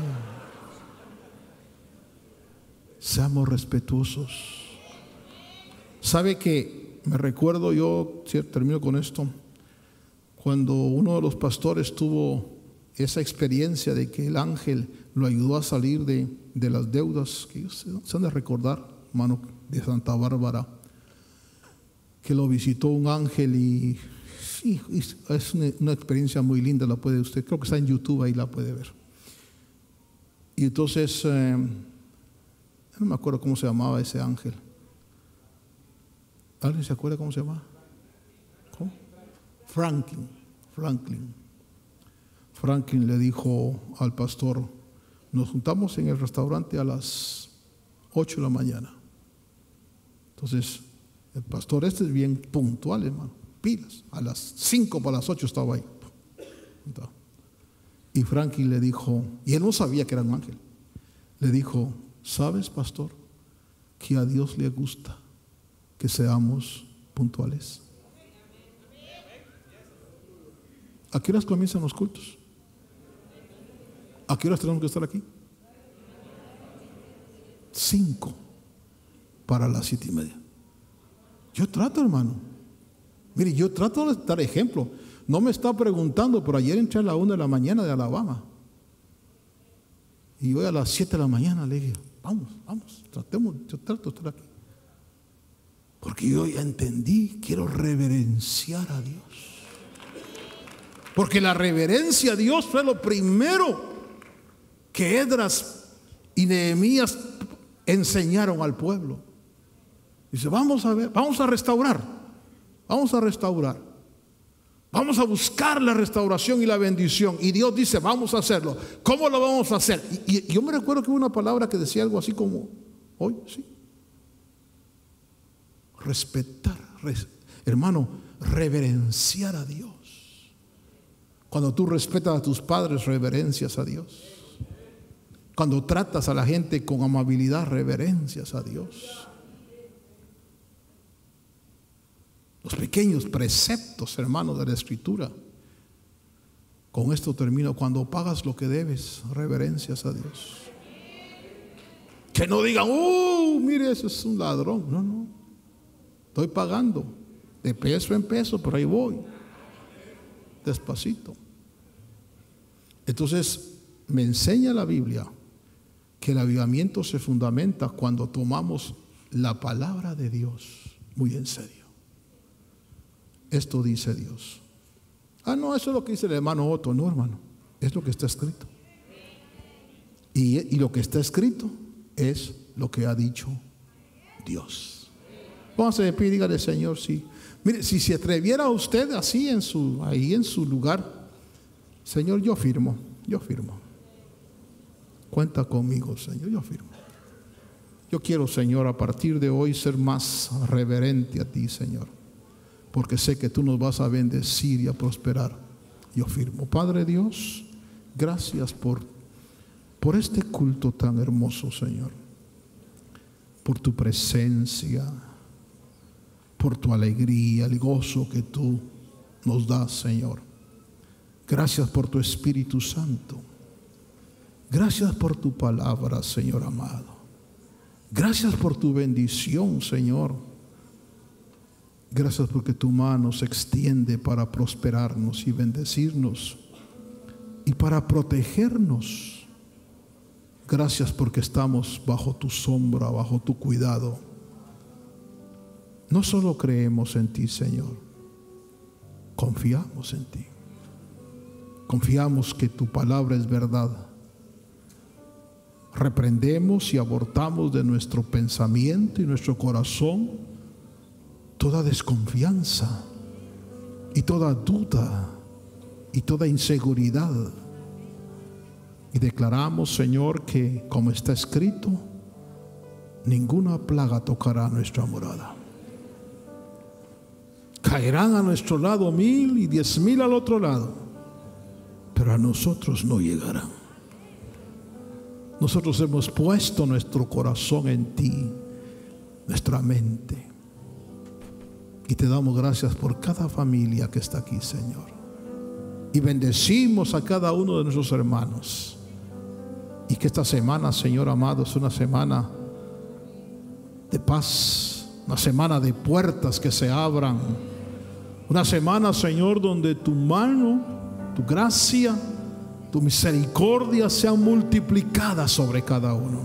Seamos respetuosos. ¿Sabe que me recuerdo yo, termino con esto, cuando uno de los pastores tuvo esa experiencia de que el ángel lo ayudó a salir de, de las deudas, que ellos se han de recordar, hermano, de Santa Bárbara, que lo visitó un ángel y sí, es una, una experiencia muy linda, la puede usted, creo que está en YouTube, ahí la puede ver. Y entonces, eh, no me acuerdo cómo se llamaba ese ángel. ¿Alguien se acuerda cómo se llamaba? ¿Cómo? Franklin, Franklin. Franklin le dijo al pastor: nos juntamos en el restaurante a las ocho de la mañana. Entonces, el pastor este es bien puntual, hermano, pilas. A las cinco para las ocho estaba ahí. Y Franklin le dijo, y él no sabía que era un ángel, le dijo: ¿sabes, pastor, que a Dios le gusta que seamos puntuales? ¿A qué horas comienzan los cultos? ¿A qué horas tenemos que estar aquí? Cinco para las siete y media. Yo trato, hermano. Mire, yo trato de dar ejemplo. No me está preguntando, pero ayer entré a la una de la mañana de Alabama. Y hoy a las siete de la mañana le dije: vamos, vamos, tratemos, yo trato de estar aquí. Porque yo ya entendí, quiero reverenciar a Dios. Porque la reverencia a Dios fue lo primero que Esdras y Nehemías enseñaron al pueblo. Dice: vamos a ver, vamos a restaurar, vamos a restaurar, vamos a buscar la restauración y la bendición. Y Dios dice: vamos a hacerlo. ¿Cómo lo vamos a hacer? Y, y yo me recuerdo que hubo una palabra que decía algo así como, hoy, sí, respetar, res, hermano, reverenciar a Dios. Cuando tú respetas a tus padres, reverencias a Dios. Cuando tratas a la gente con amabilidad, reverencias a Dios. Los pequeños preceptos, hermanos, de la Escritura. Con esto termino. Cuando pagas lo que debes, reverencias a Dios. Que no digan: oh, mire, ese es un ladrón. No, no. Estoy pagando de peso en peso, pero ahí voy. Despacito. Entonces, me enseña la Biblia que el avivamiento se fundamenta cuando tomamos la palabra de Dios muy en serio. Esto dice Dios. Ah, no, eso es lo que dice el hermano Otto. No, hermano, es lo que está escrito. Y, y lo que está escrito es lo que ha dicho Dios. Póngase de pie y dígale: Señor, sí. Mire, si se atreviera usted así en su, ahí en su lugar: Señor, yo firmo, yo firmo. Cuenta conmigo, Señor, yo firmo. Yo quiero, Señor, a partir de hoy ser más reverente a ti, Señor, porque sé que tú nos vas a bendecir y a prosperar. Yo firmo. Padre Dios, gracias por, por este culto tan hermoso, Señor, por tu presencia, por tu alegría, el gozo que tú nos das, Señor. Gracias por tu Espíritu Santo. Gracias por tu palabra, Señor amado. Gracias por tu bendición, Señor. Gracias porque tu mano se extiende para prosperarnos y bendecirnos y para protegernos. Gracias porque estamos bajo tu sombra, bajo tu cuidado. No solo creemos en ti, Señor, confiamos en ti. Confiamos que tu palabra es verdad. Reprendemos y abortamos de nuestro pensamiento y nuestro corazón toda desconfianza y toda duda y toda inseguridad. Y declaramos, Señor, que como está escrito, ninguna plaga tocará nuestra morada. Caerán a nuestro lado mil y diez mil al otro lado, pero a nosotros no llegarán. Nosotros hemos puesto nuestro corazón en ti, nuestra mente. Y te damos gracias por cada familia que está aquí, Señor. y bendecimos a cada uno de nuestros hermanos. Y que esta semana, Señor amado, es una semana de paz, una semana de puertas que se abran, una semana, Señor, donde tu mano, tu gracia, tu misericordia sean multiplicadas sobre cada uno,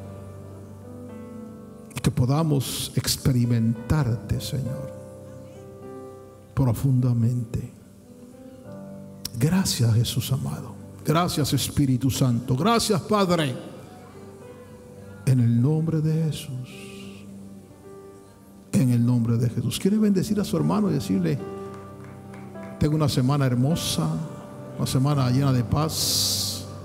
y que podamos experimentarte, Señor, profundamente. Gracias, Jesús amado. Gracias, Espíritu Santo. Gracias, Padre. En el nombre de Jesús. En el nombre de Jesús. ¿Quiere bendecir a su hermano y decirle: tengo una semana hermosa, una semana llena de paz?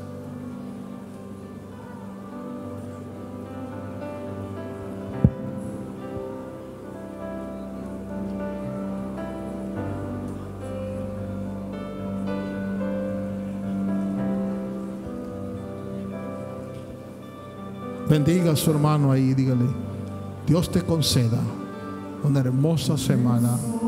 Bendiga a su hermano ahí, dígale: Dios te conceda una hermosa semana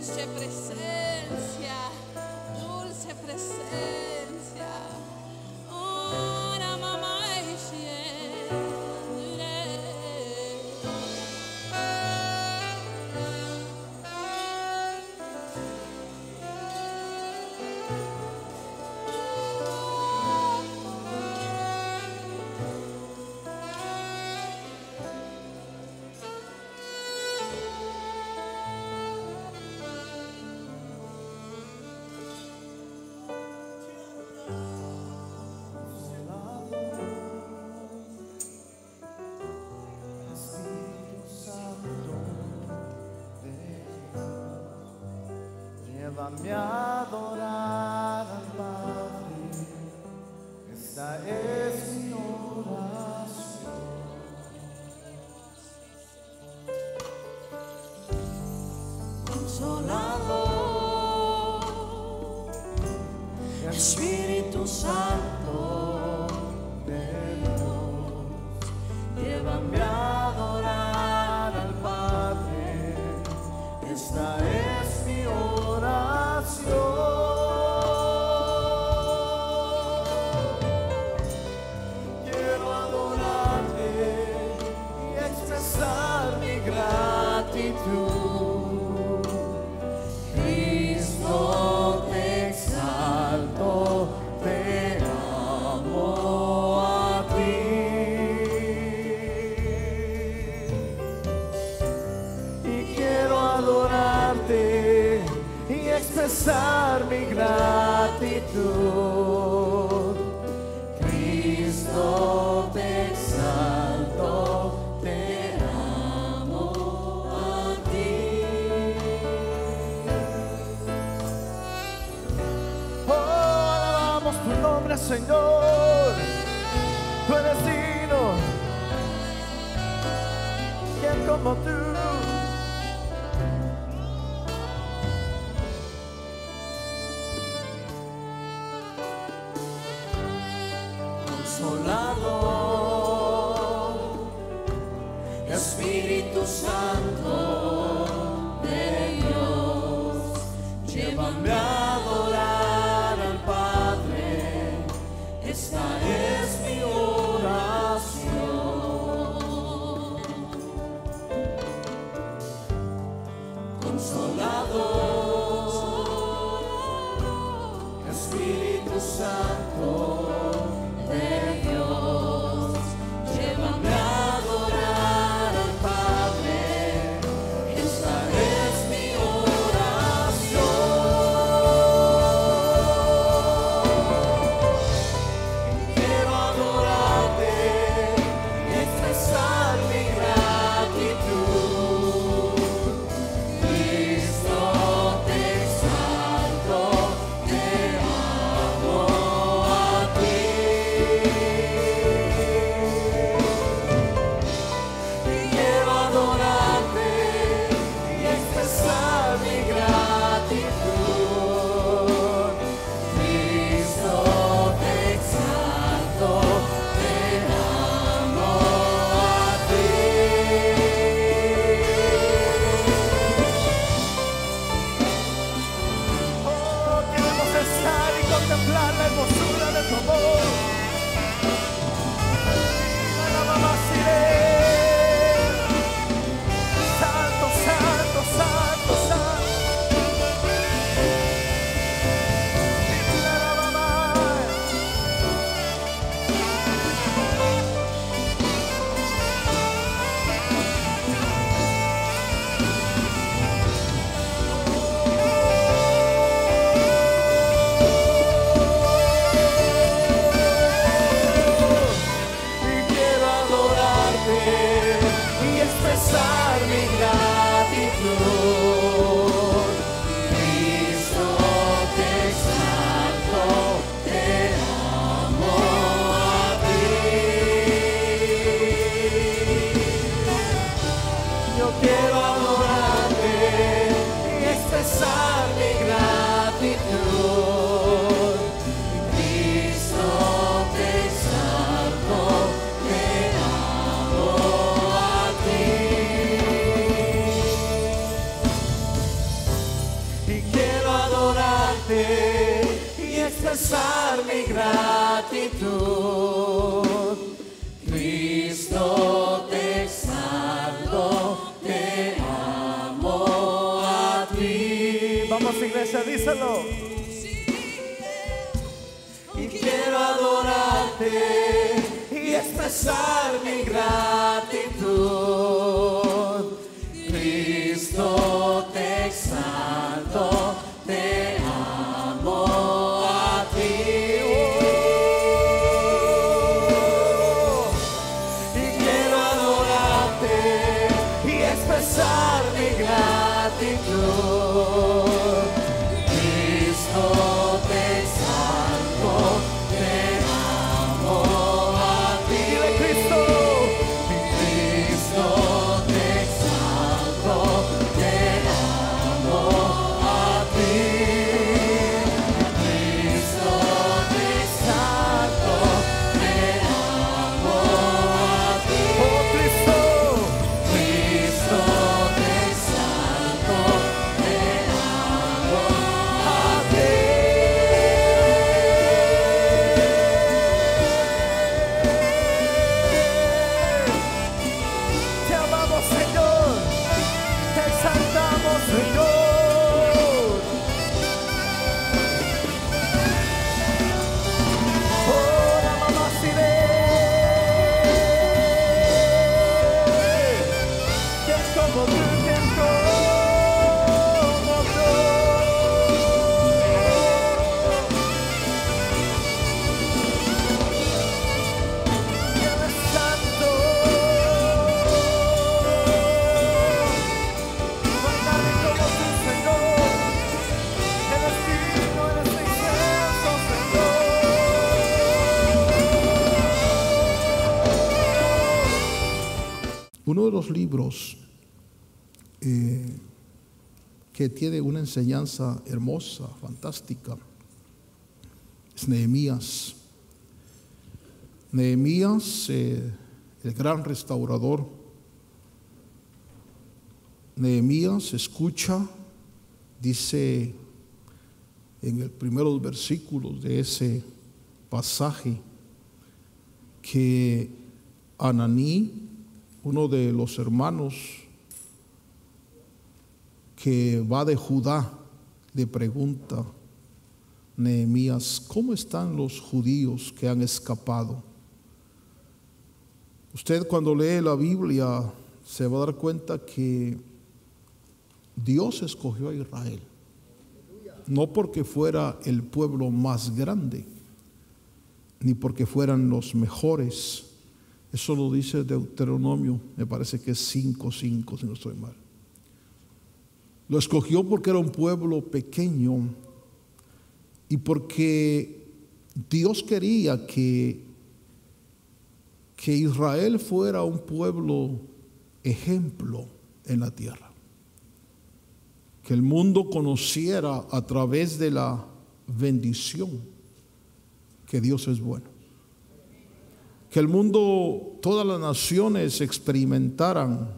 dulce presencia, dulce presencia. Ora mamá y Llévame a adorar al Padre, esta es mi oración. Consolador, Espíritu Santo de Dios, llévame a adorar al Padre, esta es mi oración. Quiero adorarte y expresar mi gratitud. Cristo, te exalto, te amo a ti. Y quiero adorarte y expresar mi gratitud. Cristo, te exalto, te amo a ti. Oh, alabamos tu nombre, Señor. Tú eres digno. ¿Quién como tú? Consolador, Espíritu Santo de Dios, llévame a adorar al Padre, esta es mi oración. Consolador, Espíritu Santo de Dios, llévame a adorar al Padre, esta es mi oración. Quiero adorarte y expresar mi gratitud. Cristo, te exalto, te amo expresar mi gratitud. Cristo, te exalto, te amo a ti. Vamos, iglesia, díselo. Y quiero adorarte y expresar mi gratitud. Cristo, te exalto, te amo a ti. Oh, y quiero adorarte y expresar mi gratitud. Cristo, te exalto, te amo a ti. Dile, Cristo, mi Cristo, te exalto, te amo a ti. Mi Cristo, te exalto, te amo a ti. Oh, Cristo, Cristo, te exalto, te amo a ti. Te amamos, Señor, te exaltamos, Señor. Oh, la mamá Siré. ¿Quién como tú? ¿Quién como tú? ¿Quién es santo? No hay nadie como tú, Señor. Eres digno, eres excelso, Señor. Uno de los libros eh, que tiene una enseñanza hermosa, fantástica, es Nehemías. Nehemías, eh, el gran restaurador. Nehemías escucha, dice en el primeros versículos de ese pasaje, que Ananí, uno de los hermanos que va de Judá, le pregunta: Nehemías, ¿cómo están los judíos que han escapado? Usted, cuando lee la Biblia, se va a dar cuenta que Dios escogió a Israel, no porque fuera el pueblo más grande, ni porque fueran los mejores. Eso lo dice Deuteronomio, me parece que es cinco cinco, si no estoy mal. Lo escogió porque era un pueblo pequeño y porque Dios quería que, que Israel fuera un pueblo ejemplo en la tierra. Que el mundo conociera a través de la bendición que Dios es bueno. Que el mundo, todas las naciones experimentaran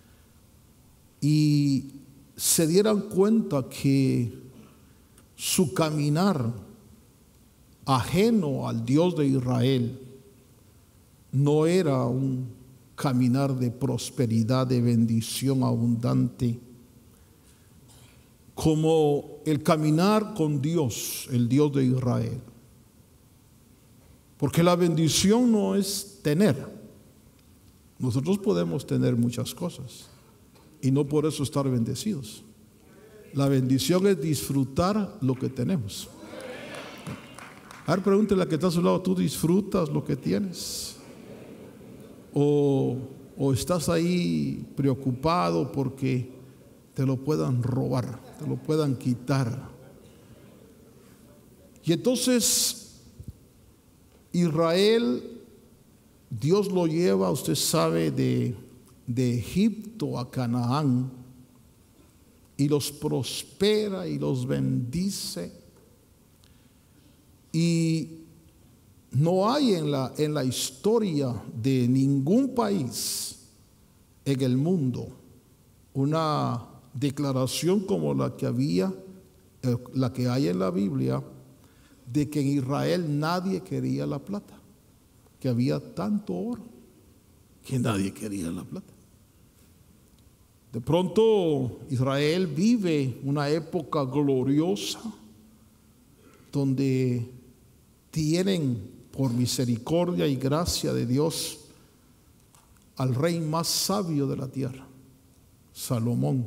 y se dieran cuenta que su caminar ajeno al Dios de Israel no era un caminar de prosperidad, de bendición abundante, como el caminar con Dios, el Dios de Israel. Porque la bendición no es tener. Nosotros podemos tener muchas cosas y no por eso estar bendecidos. La bendición es disfrutar lo que tenemos. A ver, pregúntele a que está a su lado: ¿tú disfrutas lo que tienes? ¿O, o estás ahí preocupado porque te lo puedan robar, te lo puedan quitar? Y entonces Israel, Dios lo lleva, usted sabe, de, de Egipto a Canaán, y los prospera y los bendice. Y no hay en la, en la historia de ningún país en el mundo una declaración como la que había, eh, la que hay en la Biblia, de que en Israel nadie quería la plata, que había tanto oro que nadie quería la plata. De pronto Israel vive una época gloriosa donde tienen por misericordia y gracia de Dios al rey más sabio de la tierra, Salomón.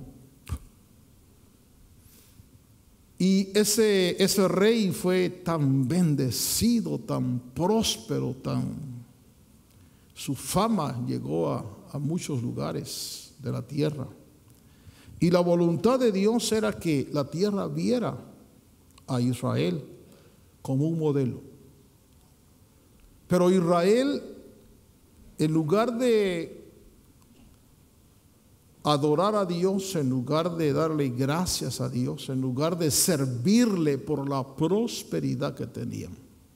Y ese, ese rey fue tan bendecido, tan próspero, tan, su fama llegó a, a muchos lugares de la tierra. Y la voluntad de Dios era que la tierra viera a Israel como un modelo. Pero Israel, en lugar de adorar a Dios, en lugar de darle gracias a Dios, en lugar de servirle por la prosperidad que tenían.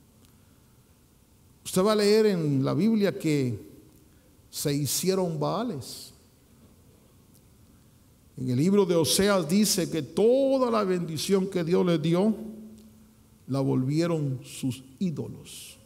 Usted va a leer en la Biblia que se hicieron baales. En el libro de Oseas dice que toda la bendición que Dios les dio la volvieron sus ídolos.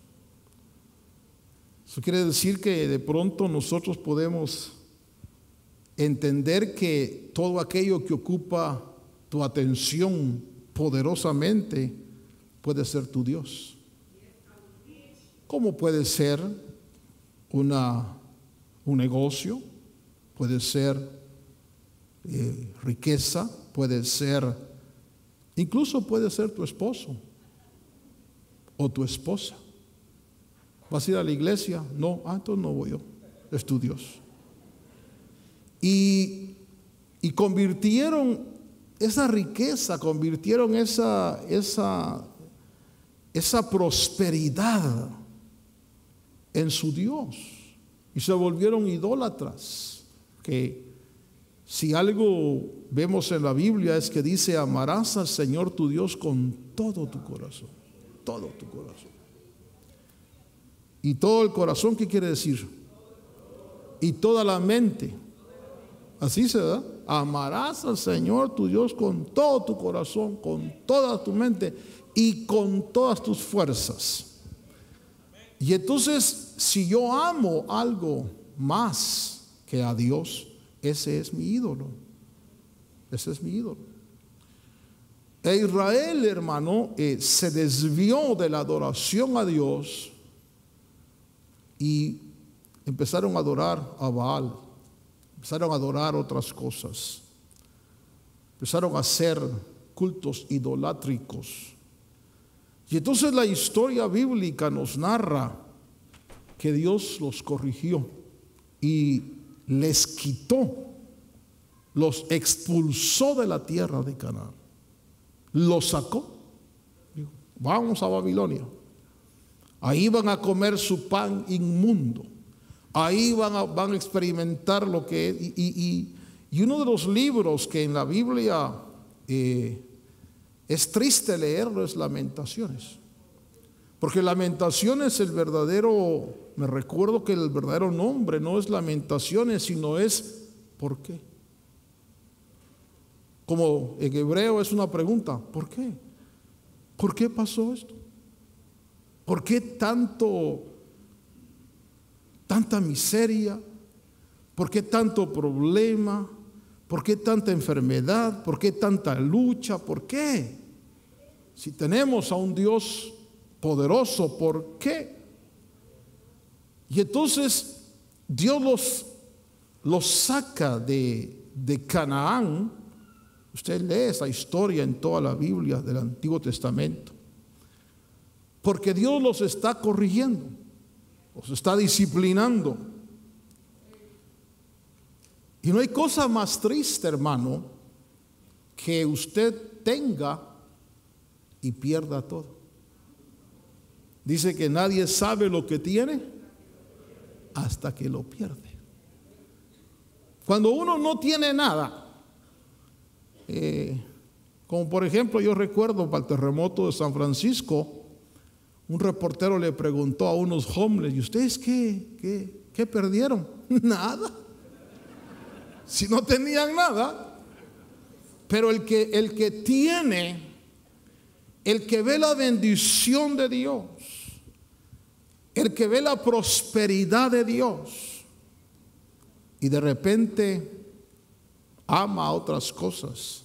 Eso quiere decir que de pronto nosotros podemos entender que todo aquello que ocupa tu atención poderosamente puede ser tu Dios. ¿Cómo puede ser una, un negocio? Puede ser eh, riqueza, puede ser, incluso puede ser tu esposo o tu esposa. ¿Vas a ir a la iglesia? No, ah, entonces no voy yo, es tu Dios. Y, y convirtieron esa riqueza, convirtieron esa, esa, esa prosperidad en su Dios. Y se volvieron idólatras. Que si algo vemos en la Biblia es que dice: amarás al Señor tu Dios con todo tu corazón. Todo tu corazón. Y todo el corazón, ¿qué quiere decir? Y toda la mente. Así se da. Amarás al Señor tu Dios con todo tu corazón, con toda tu mente y con todas tus fuerzas. Y entonces, si yo amo algo más que a Dios, ese es mi ídolo. Ese es mi ídolo. E Israel, hermano, eh, se desvió de la adoración a Dios y empezaron a adorar a Baal. Empezaron a adorar otras cosas. Empezaron a hacer cultos idolátricos. Y entonces la historia bíblica nos narra que Dios los corrigió y les quitó, los expulsó de la tierra de Canaán. Los sacó. Dijo: vamos a Babilonia. Ahí van a comer su pan inmundo. Ahí van a, van a experimentar lo que es. Y, y, y uno de los libros que en la Biblia eh, es triste leerlo es Lamentaciones. Porque Lamentaciones, el verdadero, me recuerdo que el verdadero nombre no es Lamentaciones, sino es ¿por qué? Como en hebreo es una pregunta: ¿por qué? ¿Por qué pasó esto? ¿Por qué tanto tanta miseria? ¿Por qué tanto problema? ¿Por qué tanta enfermedad? ¿Por qué tanta lucha? ¿Por qué? Si tenemos a un Dios poderoso, ¿por qué? Y entonces Dios los, los saca de, de Canaán. Usted lee esa historia en toda la Biblia del Antiguo Testamento. Porque Dios los está corrigiendo, los está disciplinando. Y no hay cosa más triste, hermano, que usted tenga y pierda todo. Dice que nadie sabe lo que tiene hasta que lo pierde. Cuando uno no tiene nada, eh, como por ejemplo yo recuerdo para el terremoto de San Francisco, un reportero le preguntó a unos homeless: ¿y ustedes qué, qué, qué perdieron? Nada. Si no tenían nada. Pero el que, el que tiene el que ve la bendición de Dios, el que ve la prosperidad de Dios y de repente ama otras cosas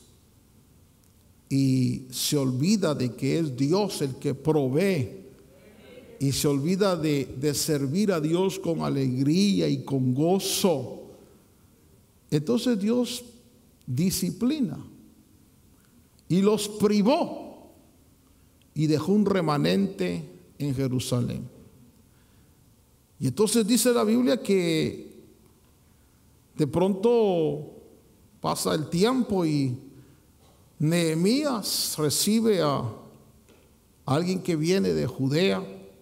y se olvida de que es Dios el que provee y se olvida de, de servir a Dios con alegría y con gozo, entonces Dios disciplina y los privó y dejó un remanente en Jerusalén. Y entonces dice la Biblia que de pronto pasa el tiempo y Nehemías recibe a alguien que viene de Judea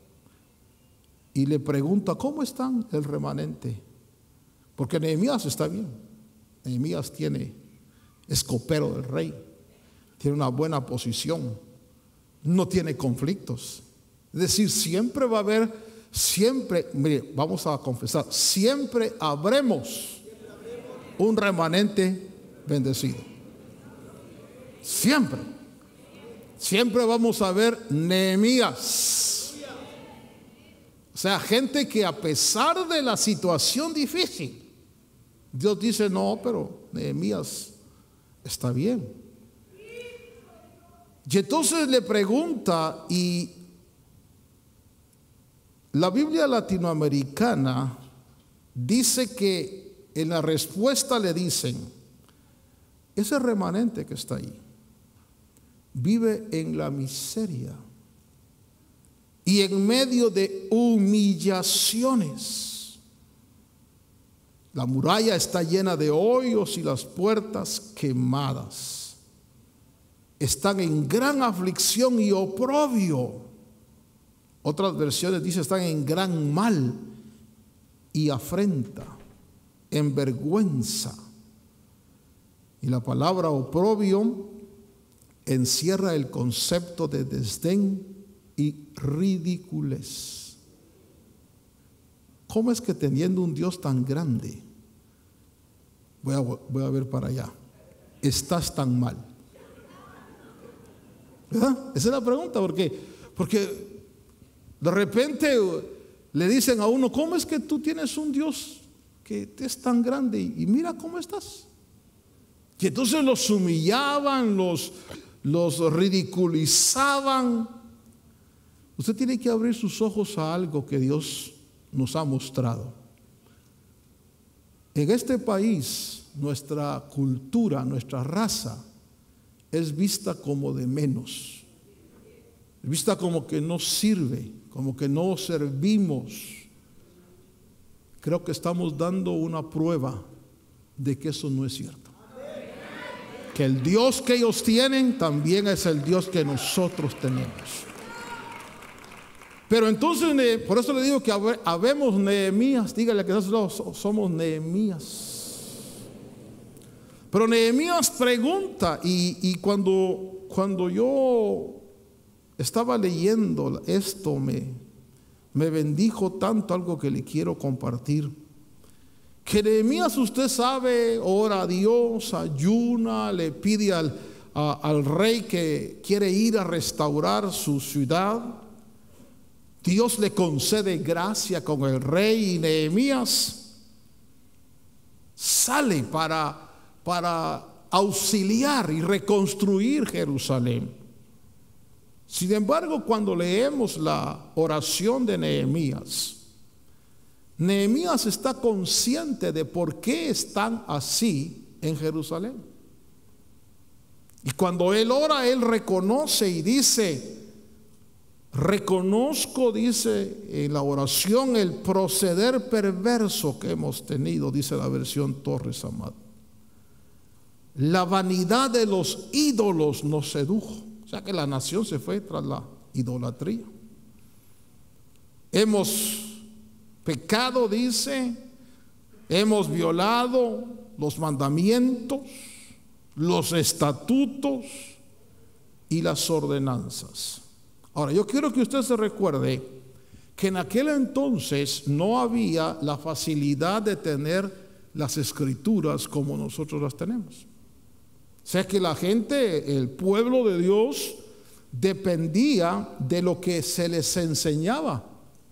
y le pregunta: ¿cómo están el remanente? Porque Nehemías está bien. Nehemías tiene, es copero del rey, tiene una buena posición, no tiene conflictos. Es decir, siempre va a haber, siempre, mire, vamos a confesar, siempre habremos un remanente bendecido. Siempre. Siempre vamos a ver Nehemías. O sea, gente que a pesar de la situación difícil, Dios dice: no, pero Nehemías está bien. Y entonces le pregunta, y la Biblia latinoamericana dice que en la respuesta le dicen: ese remanente que está ahí vive en la miseria y en medio de humillaciones. La muralla está llena de hoyos y las puertas quemadas. Están en gran aflicción y oprobio. Otras versiones dicen: están en gran mal y afrenta, en vergüenza. Y la palabra oprobio encierra el concepto de desdén y ridiculez. ¿Cómo es que teniendo un Dios tan grande, voy a, voy a ver para allá, estás tan mal? ¿Verdad? Esa es la pregunta, porque, porque de repente le dicen a uno: ¿cómo es que tú tienes un Dios que es tan grande y, y mira cómo estás? Y entonces los humillaban, los, los ridiculizaban. Usted tiene que abrir sus ojos a algo que Dios nos ha mostrado. En este país, nuestra cultura, nuestra raza es vista como de menos, es vista como que no sirve, como que no servimos. Creo que estamos dando una prueba de que eso no es cierto. Que el Dios que ellos tienen también es el Dios que nosotros tenemos. Pero entonces, por eso le digo que habemos Nehemías. Dígale que nosotros somos Nehemías. Pero Nehemías pregunta, y, y cuando, cuando yo estaba leyendo esto, me, me bendijo tanto algo que le quiero compartir. Que Nehemías, usted sabe, ora a Dios, ayuna, le pide al, a, al rey que quiere ir a restaurar su ciudad. Dios le concede gracia con el rey y Nehemías sale para, para auxiliar y reconstruir Jerusalén. Sin embargo, cuando leemos la oración de Nehemías, Nehemías está consciente de por qué están así en Jerusalén. Y cuando él ora, él reconoce y dice: reconozco, dice en la oración, el proceder perverso que hemos tenido, dice la versión Torres Amado. La vanidad de los ídolos nos sedujo. O sea que la nación se fue tras la idolatría. Hemos pecado, dice, hemos violado los mandamientos, los estatutos y las ordenanzas. Ahora, yo quiero que usted se recuerde que en aquel entonces no había la facilidad de tener las escrituras como nosotros las tenemos. O sea que la gente, el pueblo de Dios, dependía de lo que se les enseñaba.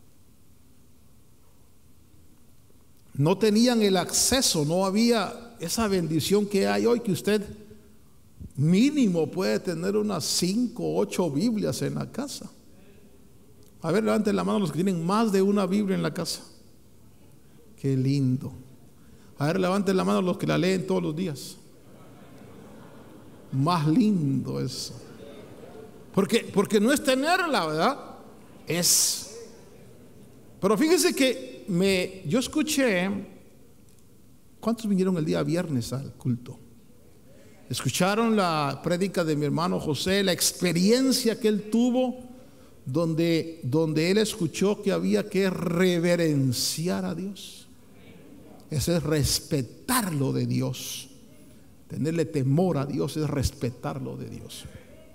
No tenían el acceso, no había esa bendición que hay hoy, que usted mínimo puede tener unas cinco o ocho Biblias en la casa. A ver, levanten la mano los que tienen más de una Biblia en la casa. Qué lindo. A ver, levanten la mano los que la leen todos los días. Más lindo eso. Porque, porque no es tenerla, ¿verdad? Es. Pero fíjense que me, yo escuché. ¿Cuántos vinieron el día viernes al culto? Escucharon la prédica de mi hermano José, la experiencia que él tuvo, donde, donde él escuchó que había que reverenciar a Dios. Ese es respetarlo de Dios. Tenerle temor a Dios es respetarlo de Dios.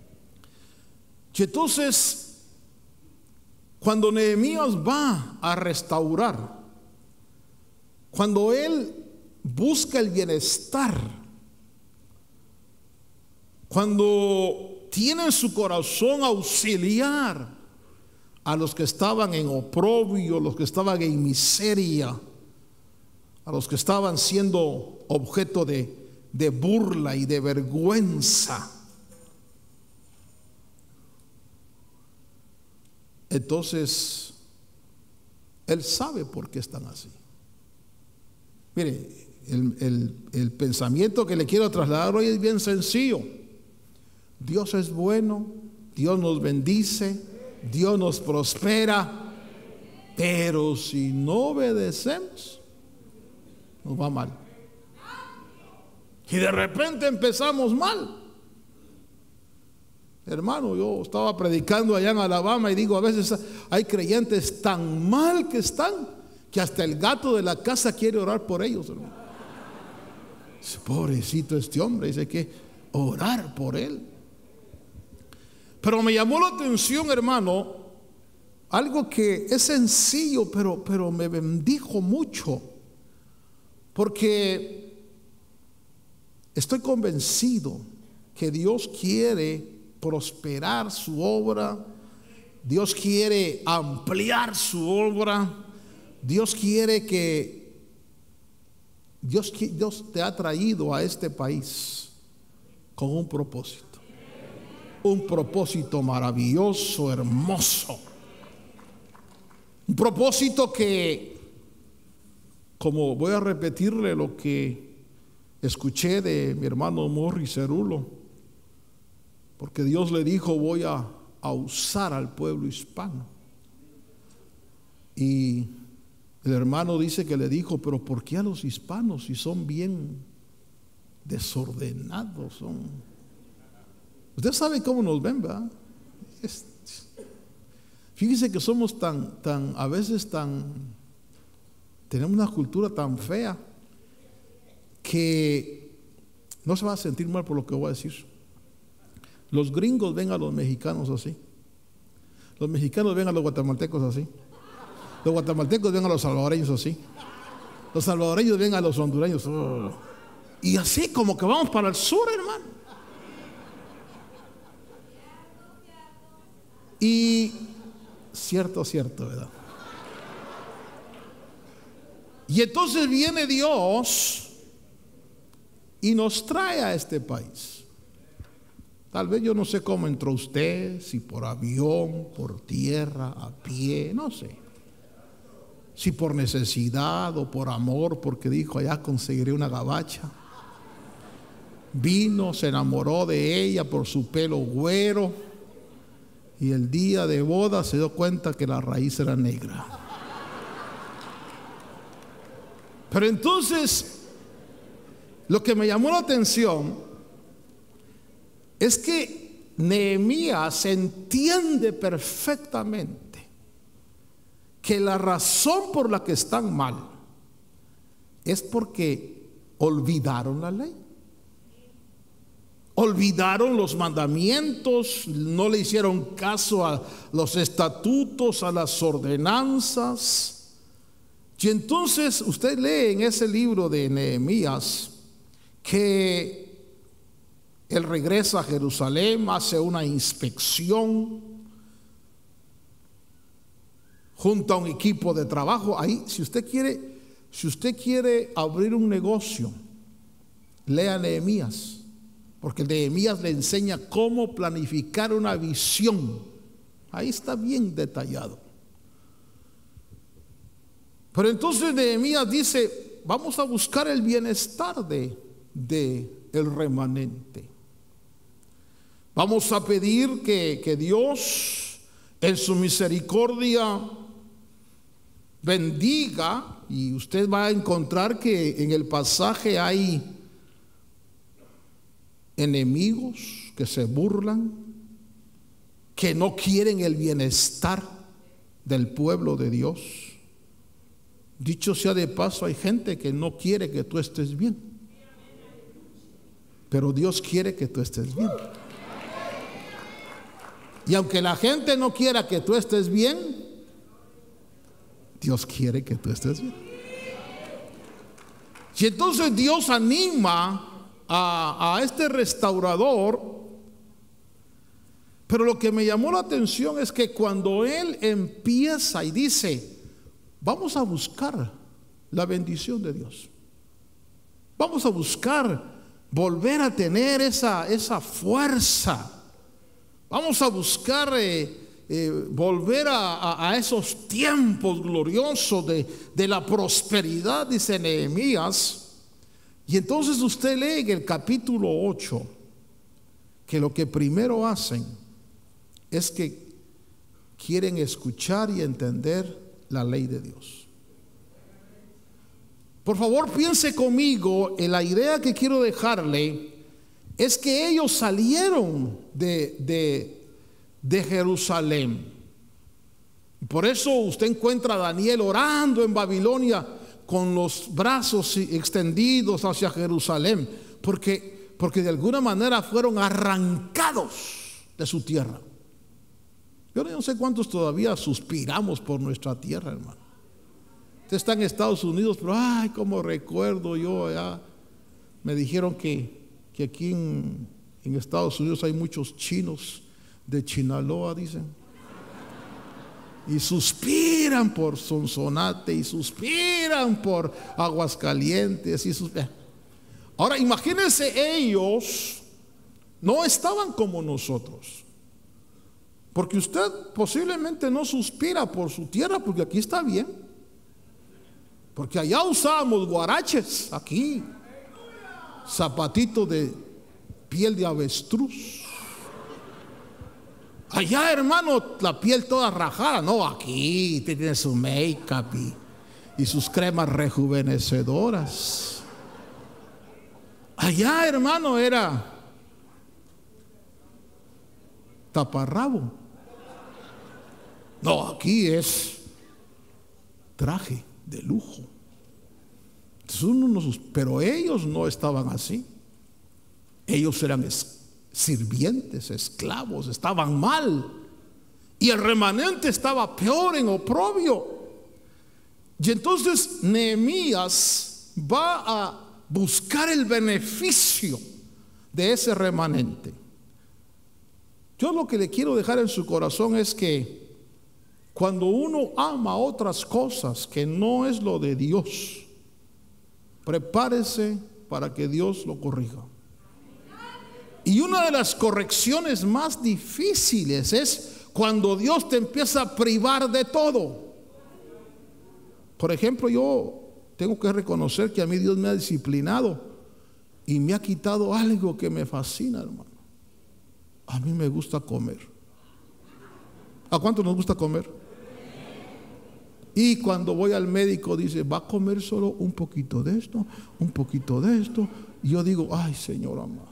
Y entonces, cuando Nehemías va a restaurar, cuando él busca el bienestar, cuando tiene en su corazón auxiliar a los que estaban en oprobio, los que estaban en miseria, a los que estaban siendo objeto de, de burla y de vergüenza, entonces él sabe por qué están así. Mire, el, el, el pensamiento que le quiero trasladar hoy es bien sencillo. Dios es bueno, Dios nos bendice, Dios nos prospera, pero si no obedecemos, nos va mal. Y de repente empezamos mal. Hermano, yo estaba predicando allá en Alabama y digo, a veces hay creyentes tan mal que están que hasta el gato de la casa quiere orar por ellos, hermano. Pobrecito este hombre, dice que orar por él. Pero me llamó la atención, hermano, algo que es sencillo, pero, pero me bendijo mucho, porque estoy convencido que Dios quiere prosperar su obra, Dios quiere ampliar su obra, Dios quiere que Dios, Dios te ha traído a este país con un propósito, un propósito maravilloso, hermoso, un propósito que, como voy a repetirle lo que escuché de mi hermano Morris Cerulo, porque Dios le dijo, voy a, a usar al pueblo hispano. Y el hermano dice que le dijo, pero ¿por qué a los hispanos si son bien desordenados? Son... Usted sabe cómo nos ven, ¿verdad? Es... Fíjese que somos tan, tan, a veces tan, tenemos una cultura tan fea que no se va a sentir mal por lo que voy a decir. Los gringos ven a los mexicanos así, los mexicanos ven a los guatemaltecos así, los guatemaltecos ven a los salvadoreños así, los salvadoreños ven a los hondureños, oh. Y así como que vamos para el sur, hermano. Y cierto, cierto, ¿verdad? Y entonces viene Dios y nos trae a este país. Tal vez yo no sé cómo entró usted, si por avión, por tierra, a pie, no sé. Si por necesidad o por amor, porque dijo, allá conseguiré una gabacha. Vino, se enamoró de ella por su pelo güero, y el día de boda se dio cuenta que la raíz era negra. Pero entonces, lo que me llamó la atención es que Nehemías entiende perfectamente que la razón por la que están mal es porque olvidaron la ley, olvidaron los mandamientos, no le hicieron caso a los estatutos, a las ordenanzas. Y entonces usted lee en ese libro de Nehemías que Él regresa a Jerusalén, hace una inspección junto a un equipo de trabajo. Ahí, si usted quiere, si usted quiere abrir un negocio, lea Nehemías, porque Nehemías le enseña cómo planificar una visión. Ahí está bien detallado. Pero entonces Nehemías dice: vamos a buscar el bienestar de, de el remanente. Vamos a pedir que, que Dios en su misericordia bendiga. Y usted va a encontrar que en el pasaje hay enemigos que se burlan, que no quieren el bienestar del pueblo de Dios. Dicho sea de paso, hay gente que no quiere que tú estés bien, pero Dios quiere que tú estés bien. Y aunque la gente no quiera que tú estés bien, Dios quiere que tú estés bien. Y entonces Dios anima a, a este restaurador. Pero lo que me llamó la atención es que cuando él empieza y dice: vamos a buscar la bendición de Dios, vamos a buscar volver a tener esa, esa fuerza, vamos a buscar eh, eh, volver a, a, a esos tiempos gloriosos de, de la prosperidad, dice Nehemías. Y entonces usted lee en el capítulo ocho que lo que primero hacen es que quieren escuchar y entender la ley de Dios. Por favor, piense conmigo en la idea que quiero dejarle. Es que ellos salieron de, de, de Jerusalén. Por eso usted encuentra a Daniel orando en Babilonia con los brazos extendidos hacia Jerusalén, porque, porque de alguna manera fueron arrancados de su tierra. Yo no sé cuántos todavía suspiramos por nuestra tierra, hermano. Usted está en Estados Unidos, pero ay, cómo recuerdo yo allá. Me dijeron que, que aquí en, en Estados Unidos hay muchos chinos de Chinaloa, dicen. Y suspiran por Sonsonate, y suspiran por Aguascalientes. Y suspiran. Ahora imagínense, ellos no estaban como nosotros. Porque usted posiblemente no suspira por su tierra, porque aquí está bien. Porque allá usábamos guaraches, aquí zapatito de piel de avestruz. Allá, hermano, la piel toda rajada. No, aquí tiene su make-up y, y sus cremas rejuvenecedoras. Allá, hermano, era taparrabo. No, aquí es traje de lujo. Entonces uno no, pero ellos no estaban así. Ellos eran es, sirvientes, esclavos, estaban mal. Y el remanente estaba peor, en oprobio. Y entonces Nehemías va a buscar el beneficio de ese remanente. Yo lo que le quiero dejar en su corazón es que cuando uno ama otras cosas que no es lo de Dios, prepárese para que Dios lo corrija. Y una de las correcciones más difíciles es cuando Dios te empieza a privar de todo. Por ejemplo, yo tengo que reconocer que a mí Dios me ha disciplinado y me ha quitado algo que me fascina, hermano. A mí me gusta comer. ¿A cuánto nos gusta comer? Y cuando voy al médico dice, va a comer solo un poquito de esto, un poquito de esto. Y yo digo, ay, Señor amado.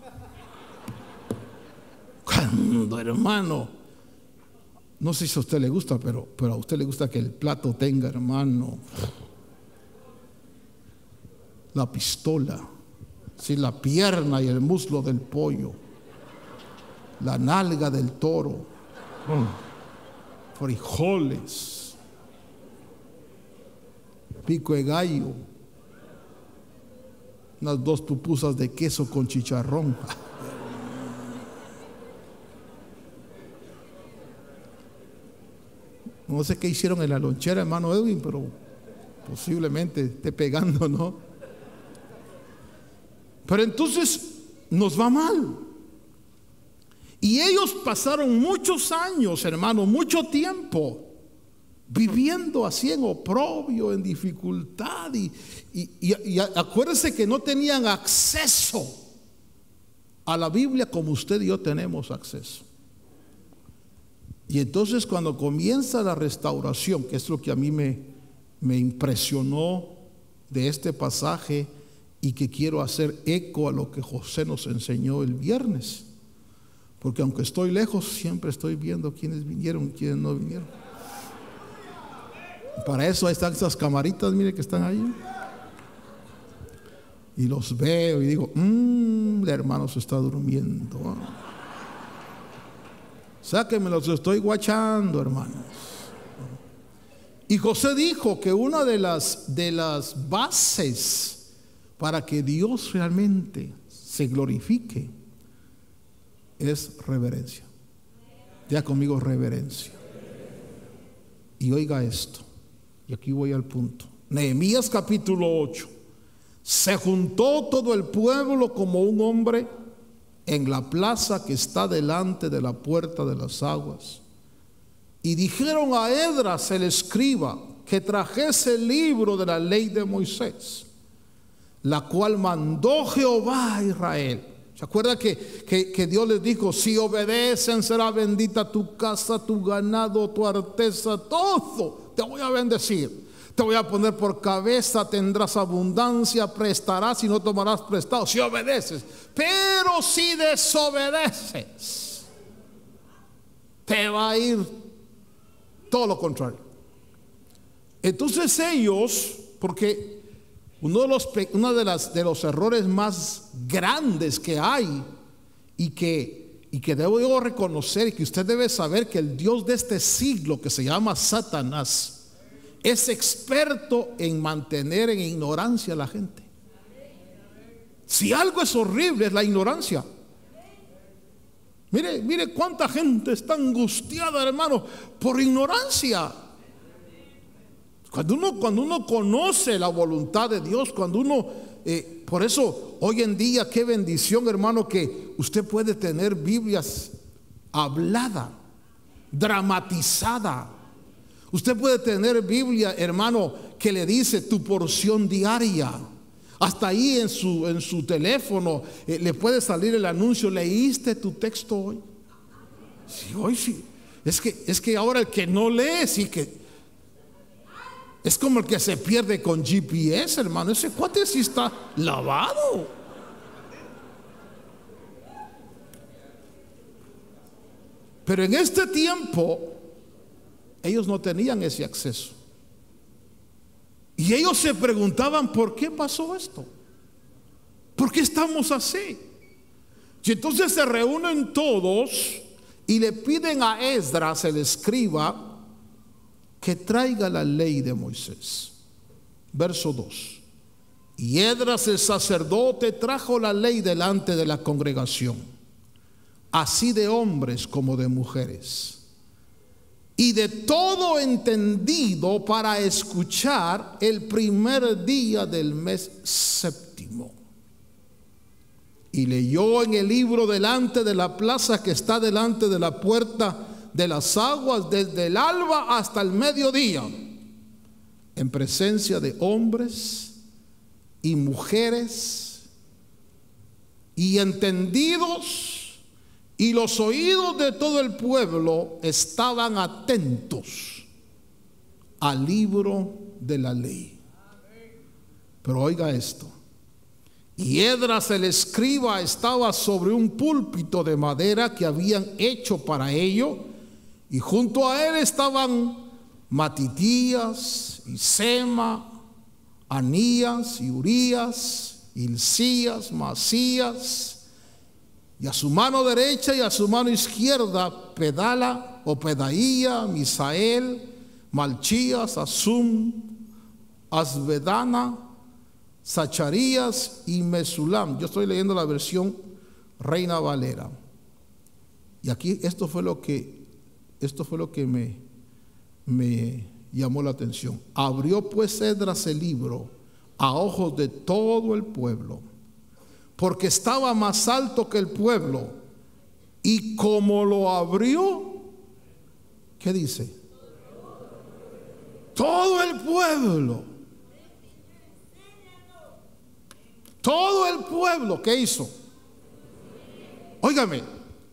Cuando, hermano, no sé si a usted le gusta, pero, pero a usted le gusta que el plato tenga, hermano, la pistola, sí, la pierna y el muslo del pollo, la nalga del toro, frijoles, pico de gallo, unas dos pupusas de queso con chicharrón. No sé qué hicieron en la lonchera, hermano Edwin, pero posiblemente esté pegando, ¿no? Pero entonces nos va mal. Y ellos pasaron muchos años, hermano, mucho tiempo viviendo así en oprobio, en dificultad. Y, y, y, y acuérdense que no tenían acceso a la Biblia como usted y yo tenemos acceso. Y entonces cuando comienza la restauración, que es lo que a mí me, me impresionó de este pasaje y que quiero hacer eco a lo que José nos enseñó el viernes, porque aunque estoy lejos, siempre estoy viendo quiénes vinieron y quiénes no vinieron. Para eso ahí están esas camaritas, mire que están ahí. Y los veo y digo, mmm, el hermano se está durmiendo. O sea que me los estoy guachando, hermanos. Y José dijo que una de las, de las bases para que Dios realmente se glorifique es reverencia. Ya conmigo, reverencia. Y oiga esto, y aquí voy al punto. Nehemías capítulo ocho. Se juntó todo el pueblo como un hombre en la plaza que está delante de la puerta de las aguas. Y dijeron a Esdras el escriba que trajese el libro de la ley de Moisés, la cual mandó Jehová a Israel. ¿Se acuerda que, que, que Dios les dijo, si obedecen será bendita tu casa, tu ganado, tu arteza, todo te voy a bendecir? Te voy a poner por cabeza, tendrás abundancia, prestarás y no tomarás prestado si obedeces. Pero si desobedeces, te va a ir todo lo contrario. Entonces ellos, porque uno de los, uno de, las, de los errores más grandes que hay y que, y que debo yo reconocer y que usted debe saber, que el Dios de este siglo, que se llama Satanás, es experto en mantener en ignorancia a la gente. Si algo es horrible es la ignorancia. Mire, mire cuánta gente está angustiada, hermano, por ignorancia. Cuando uno, cuando uno conoce la voluntad de Dios, cuando uno, eh, por eso hoy en día qué bendición, hermano, que usted puede tener Biblias hablada, dramatizada. Usted puede tener Biblia, hermano, que le dice tu porción diaria. Hasta ahí en su, en su teléfono eh, le puede salir el anuncio, ¿leíste tu texto hoy? Sí, hoy sí. Es que, es que ahora el que no lee, sí que es como el que se pierde con G P S, hermano. Ese cuate sí está lavado. Pero en este tiempo ellos no tenían ese acceso. Y ellos se preguntaban, ¿por qué pasó esto? ¿Por qué estamos así? Y entonces se reúnen todos y le piden a Esdras, el escriba, que traiga la ley de Moisés. Verso dos. Y Esdras el sacerdote trajo la ley delante de la congregación, así de hombres como de mujeres, y de todo entendido, para escuchar el primer día del mes séptimo. Y leyó en el libro delante de la plaza que está delante de la puerta de las aguas, desde el alba hasta el mediodía, en presencia de hombres y mujeres y entendidos. Y los oídos de todo el pueblo estaban atentos al libro de la ley. Pero oiga esto. Y Esdras el escriba estaba sobre un púlpito de madera que habían hecho para ello, y junto a él estaban Matitías y Sema, Anías y Urías, Hilcías, Masías, y a su mano derecha y a su mano izquierda Pedala o Pedaía, Misael, Malchías, Asum, Asvedana, Zacharías y Mesulam. Yo estoy leyendo la versión Reina Valera. Y aquí esto fue lo que esto fue lo que me me llamó la atención. Abrió pues Esdras el libro a ojos de todo el pueblo, porque estaba más alto que el pueblo, y como lo abrió, ¿qué dice? Todo el pueblo, todo el pueblo, ¿qué hizo? Óigame,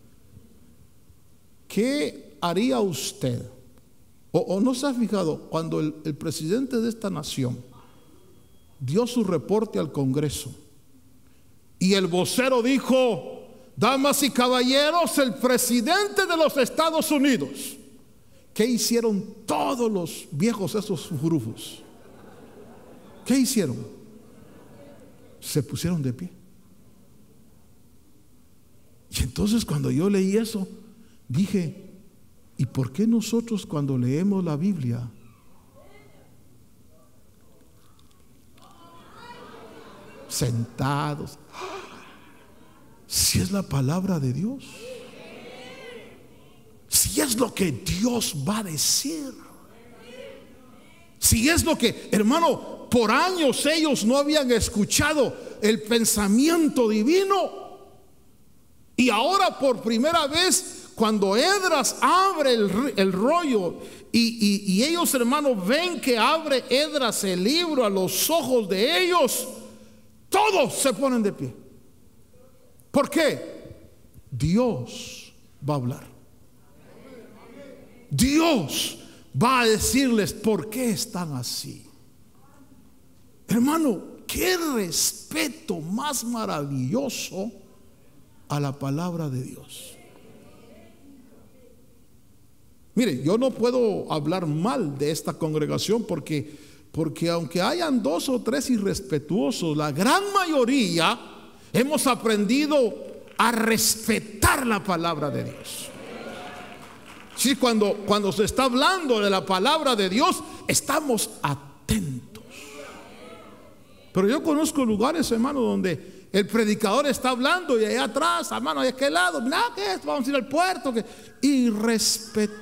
¿qué haría usted? O, o no se ha fijado, cuando el, el presidente de esta nación dio su reporte al Congreso y el vocero dijo: damas y caballeros, el presidente de los Estados Unidos. ¿Qué hicieron todos los viejos esos furufos? ¿Qué hicieron? Se pusieron de pie. Y entonces cuando yo leí eso, dije: ¿y por qué nosotros cuando leemos la Biblia sentados, si es la palabra de Dios, si es lo que Dios va a decir, si es lo que, hermano, por años ellos no habían escuchado el pensamiento divino, y ahora por primera vez cuando Esdras abre el, el rollo y, y, y ellos, hermanos, ven que abre Esdras el libro a los ojos de ellos, todos se ponen de pie. ¿Por qué? Dios va a hablar. Dios va a decirles por qué están así. Hermano, qué respeto más maravilloso a la palabra de Dios. Mire, yo no puedo hablar mal de esta congregación porque, porque aunque hayan dos o tres irrespetuosos, la gran mayoría hemos aprendido a respetar la palabra de Dios. Sí, cuando, cuando se está hablando de la palabra de Dios, estamos atentos. Pero yo conozco lugares, hermano, donde el predicador está hablando y allá atrás, hermano, ¿de qué lado? Nada, ¿qué es? Vamos a ir al puerto. ¿Qué? Irrespetuosos.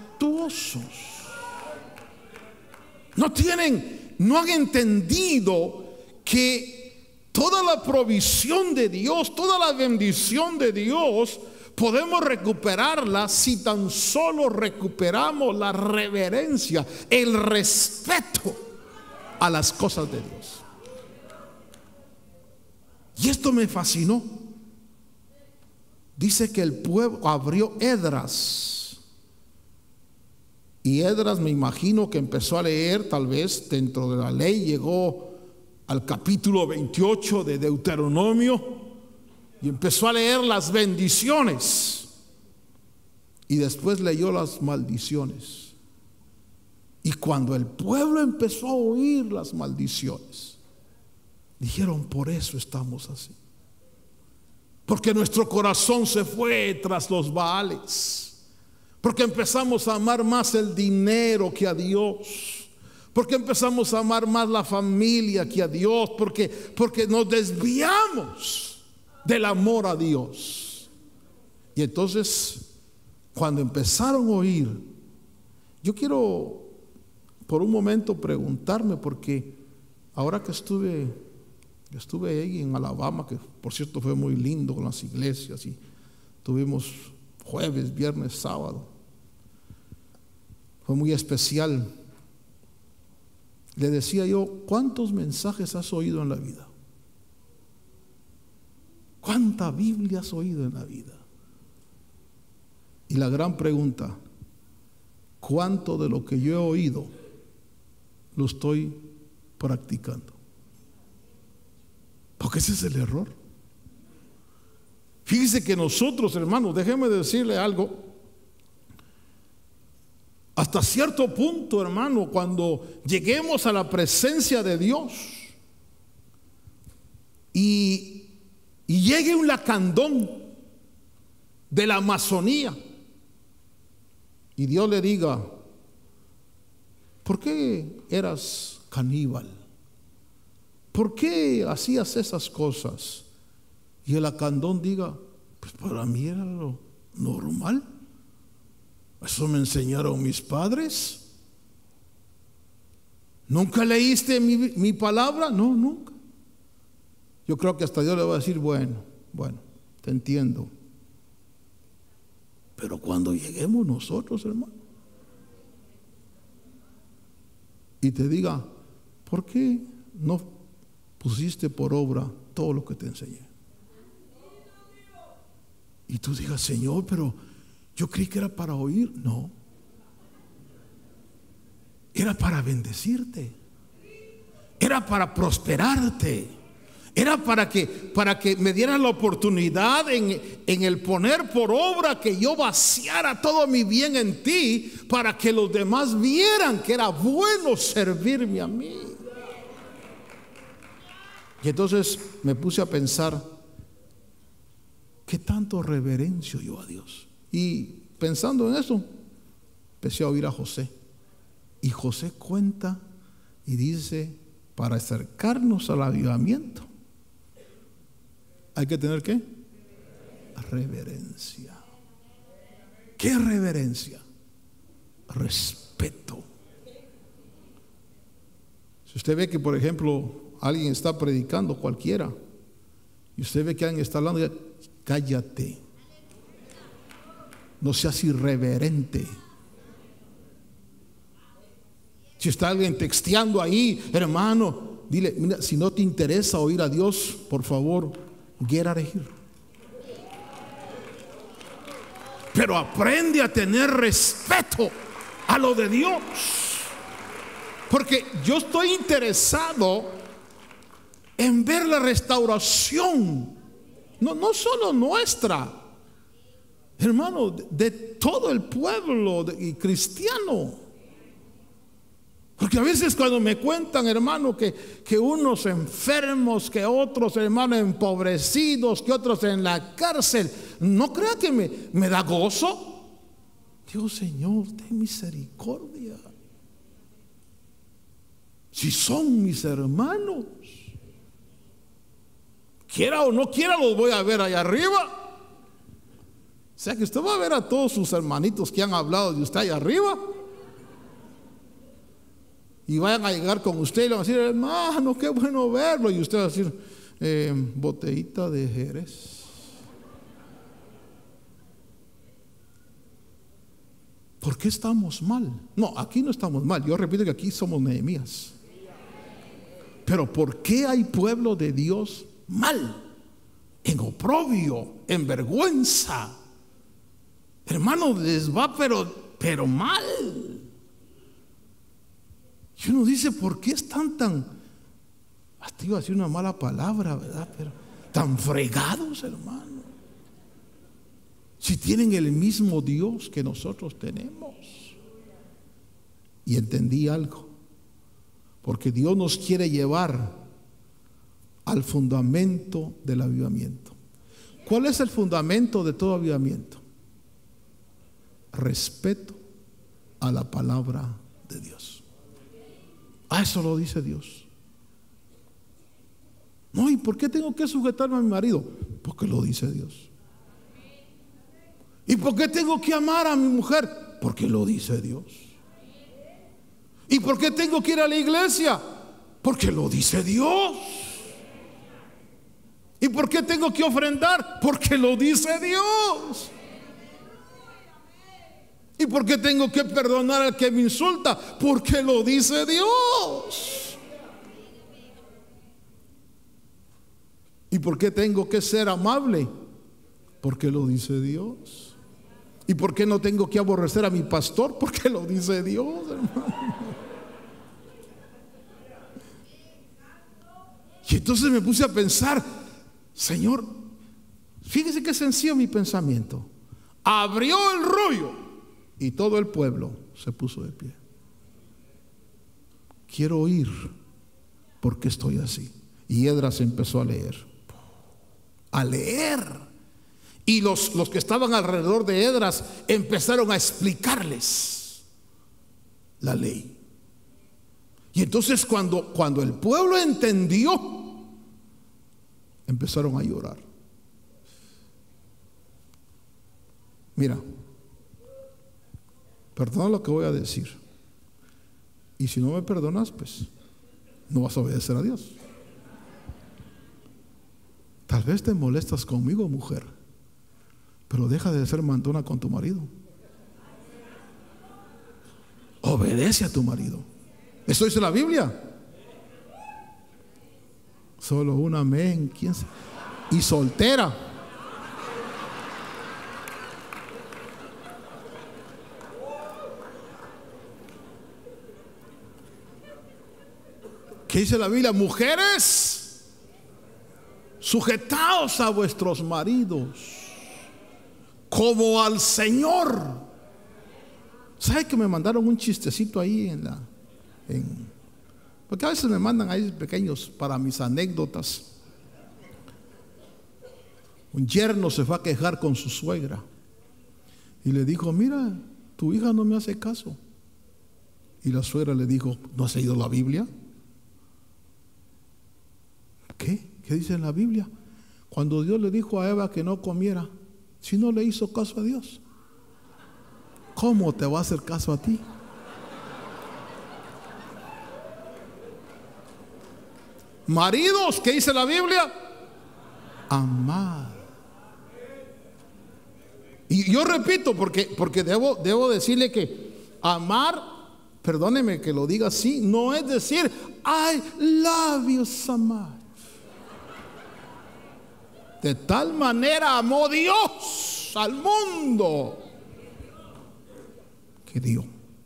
No tienen, no han entendido que toda la provisión de Dios, toda la bendición de Dios, podemos recuperarla si tan solo recuperamos la reverencia, el respeto a las cosas de Dios. Y esto me fascinó. Dice que el pueblo abrió Esdras. Y Esdras, me imagino que empezó a leer, tal vez dentro de la ley, llegó al capítulo veintiocho de Deuteronomio y empezó a leer las bendiciones. Y después leyó las maldiciones. Y cuando el pueblo empezó a oír las maldiciones, dijeron: por eso estamos así, porque nuestro corazón se fue tras los Baales, porque empezamos a amar más el dinero que a Dios, porque empezamos a amar más la familia que a Dios, porque, porque nos desviamos del amor a Dios. Y entonces, cuando empezaron a oír, yo quiero por un momento preguntarme, porque ahora que estuve Estuve ahí en Alabama, que por cierto fue muy lindo con las iglesias, y tuvimos jueves, viernes, sábado. Fue muy especial. Le decía yo: ¿cuántos mensajes has oído en la vida? ¿Cuánta Biblia has oído en la vida? Y la gran pregunta: ¿cuánto de lo que yo he oído lo estoy practicando? Porque ese es el error. Fíjese que nosotros, hermanos, déjeme decirle algo. Hasta cierto punto, hermano, cuando lleguemos a la presencia de Dios y, y llegue un lacandón de la Amazonía y Dios le diga: ¿por qué eras caníbal? ¿Por qué hacías esas cosas? Y el lacandón diga: pues para mí era lo normal, eso me enseñaron mis padres. ¿Nunca leíste mi, mi palabra? No, nunca. Yo creo que hasta Dios le va a decir, bueno, bueno, te entiendo. Pero cuando lleguemos nosotros, hermano, y te diga, ¿por qué no pusiste por obra todo lo que te enseñé? Y tú digas, Señor, pero yo creí que era para oír. No. Era para bendecirte. Era para prosperarte. Era para que, para que me dieran la oportunidad en, en el poner por obra que yo vaciara todo mi bien en ti, para que los demás vieran que era bueno servirme a mí. Y entonces me puse a pensar, ¿qué tanto reverencio yo a Dios? Y pensando en eso, empecé a oír a José. Y José cuenta y dice, para acercarnos al avivamiento, ¿hay que tener qué? Reverencia. ¿Qué reverencia? Respeto. Si usted ve que, por ejemplo, alguien está predicando, cualquiera, y usted ve que alguien está hablando, cállate. No seas irreverente. Si está alguien texteando ahí, hermano, dile, mira, si no te interesa oír a Dios, por favor, get out of here. Pero aprende a tener respeto a lo de Dios. Porque yo estoy interesado en ver la restauración, no, no solo nuestra, hermano, de, de todo el pueblo de, y cristiano. Porque a veces cuando me cuentan, hermano, que, que unos enfermos, que otros, hermano, empobrecidos, que otros en la cárcel, no crea que me, me da gozo. Dios, Señor, ten misericordia. Si son mis hermanos, quiera o no quiera, los voy a ver allá arriba. O sea que usted va a ver a todos sus hermanitos que han hablado de usted allá arriba. Y vayan a llegar con usted y le van a decir, hermano, qué bueno verlo. Y usted va a decir, eh, botellita de Jerez. ¿Por qué estamos mal? No, aquí no estamos mal. Yo repito que aquí somos Nehemías. Pero ¿por qué hay pueblo de Dios mal? En oprobio, en vergüenza. Hermano, les va pero, pero mal. Y uno dice, ¿por qué están tan, hasta iba a decir una mala palabra, ¿verdad? Pero tan fregados, hermano. Si tienen el mismo Dios que nosotros tenemos. Y entendí algo. Porque Dios nos quiere llevar al fundamento del avivamiento. ¿Cuál es el fundamento de todo avivamiento? Respeto a la palabra de Dios. Ah, eso lo dice Dios. No, ¿y por qué tengo que sujetarme a mi marido? Porque lo dice Dios. ¿Y por qué tengo que amar a mi mujer? Porque lo dice Dios. ¿Y por qué tengo que ir a la iglesia? Porque lo dice Dios. ¿Y por qué tengo que ofrendar? Porque lo dice Dios. ¿Y por qué tengo que perdonar al que me insulta? Porque lo dice Dios. ¿Y por qué tengo que ser amable? Porque lo dice Dios. ¿Y por qué no tengo que aborrecer a mi pastor? Porque lo dice Dios, hermano. Y entonces me puse a pensar, Señor, fíjese qué sencillo mi pensamiento. Abrió el rollo. Y todo el pueblo se puso de pie. Quiero oír por qué estoy así. Y Esdras empezó a leer. A leer. Y los, los que estaban alrededor de Esdras empezaron a explicarles la ley. Y entonces cuando, cuando el pueblo entendió, empezaron a llorar. Mira, perdón lo que voy a decir. Y si no me perdonas, pues no vas a obedecer a Dios. Tal vez te molestas conmigo, mujer, pero deja de ser mandona con tu marido. Obedece a tu marido. Eso dice la Biblia. Solo un amén. ¿Quién sabe? Y soltera. ¿Qué dice la Biblia? Mujeres, sujetaos a vuestros maridos como al Señor. ¿Sabe que me mandaron un chistecito ahí en la en, porque a veces me mandan ahí pequeños para mis anécdotas? Un yerno se fue a quejar con su suegra y le dijo: mira, tu hija no me hace caso. Y la suegra le dijo: ¿no has leído la Biblia? ¿Qué? ¿Qué dice en la Biblia? Cuando Dios le dijo a Eva que no comiera, si no le hizo caso a Dios, ¿cómo te va a hacer caso a ti? Maridos, ¿qué dice la Biblia? Amar. Y yo repito, porque, porque debo, debo decirle que amar, perdóneme que lo diga así, no es decir I love you so much. De tal manera amó Dios al mundo que dio.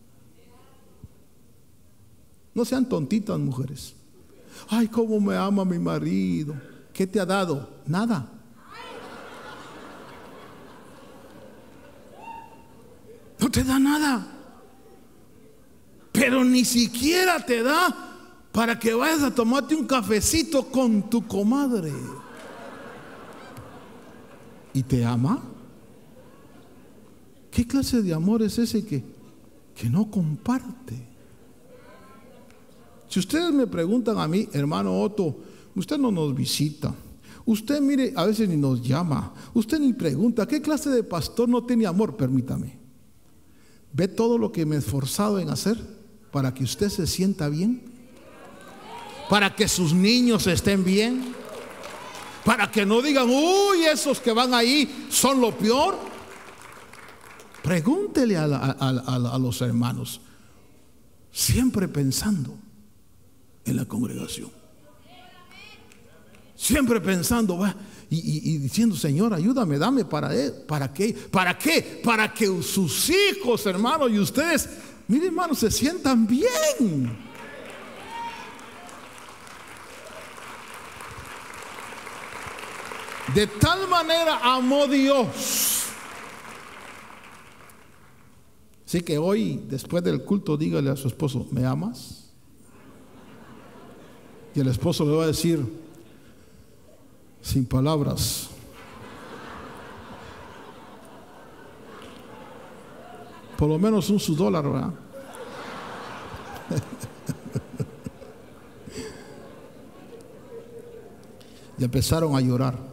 No sean tontitas, mujeres. Ay, cómo me ama mi marido. ¿Qué te ha dado? Nada. No te da nada. Pero ni siquiera te da para que vayas a tomarte un cafecito con tu comadre. ¿Y te ama? ¿Qué clase de amor es ese que, que no comparte? Si ustedes me preguntan a mí, hermano Otto, usted no nos visita, usted mire, a veces ni nos llama, usted ni pregunta, ¿qué clase de pastor no tiene amor? Permítame. ¿Ve todo lo que me he esforzado en hacer para que usted se sienta bien? Para que sus niños estén bien. Para que no digan, uy, esos que van ahí son lo peor. Pregúntele a, la, a, a, a los hermanos, siempre pensando en la congregación, siempre pensando va, y, y, y diciendo: Señor, ayúdame, dame para él. ¿Para qué? ¿Para qué? Para que sus hijos, hermanos, y ustedes, miren, hermanos, se sientan bien. De tal manera amó Dios. Así que hoy, después del culto, dígale a su esposo: ¿me amas? Y el esposo le va a decir, sin palabras: por lo menos un su dólar, ¿verdad? Y empezaron a llorar.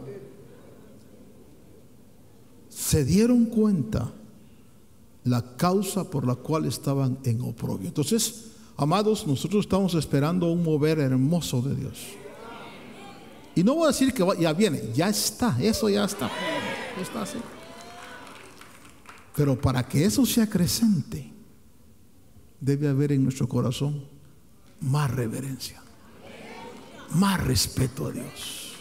Se dieron cuenta la causa por la cual estaban en oprobio. Entonces, amados, nosotros estamos esperando un mover hermoso de Dios. Y no voy a decir que va, ya viene, ya está, eso ya está, ya está así. Pero para que eso sea creciente, debe haber en nuestro corazón más reverencia, más respeto a Dios.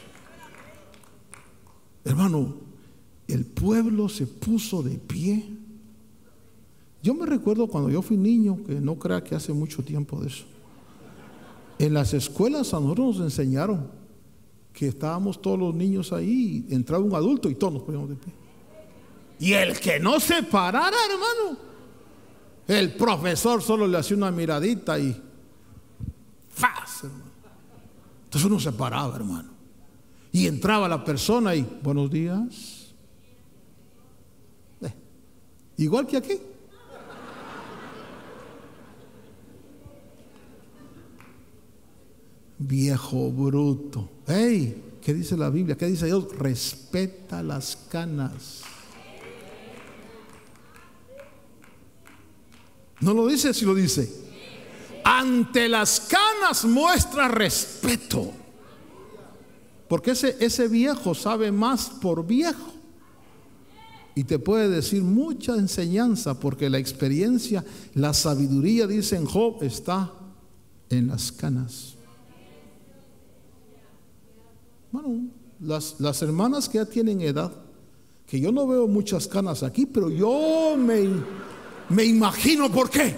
Hermano, el pueblo se puso de pie. Yo me recuerdo cuando yo fui niño, que no crea que hace mucho tiempo de eso. En las escuelas a nosotros nos enseñaron que estábamos todos los niños ahí, entraba un adulto y todos nos poníamos de pie. Y el que no se parara, hermano, el profesor solo le hacía una miradita y ¡faz! Hermano. Entonces uno se paraba, hermano, y entraba la persona y buenos días. Eh, igual que aquí. Viejo bruto. Hey, ¿qué dice la Biblia? ¿Qué dice Dios? Respeta las canas. ¿No lo dice? Sí lo dice. ante las canas muestra respeto. Porque ese, ese viejo sabe más por viejo. Y te puede decir mucha enseñanza, porque la experiencia, la sabiduría, dice en Job, está en las canas. Bueno, las, las hermanas que ya tienen edad, que yo no veo muchas canas aquí, pero yo me, me imagino por qué.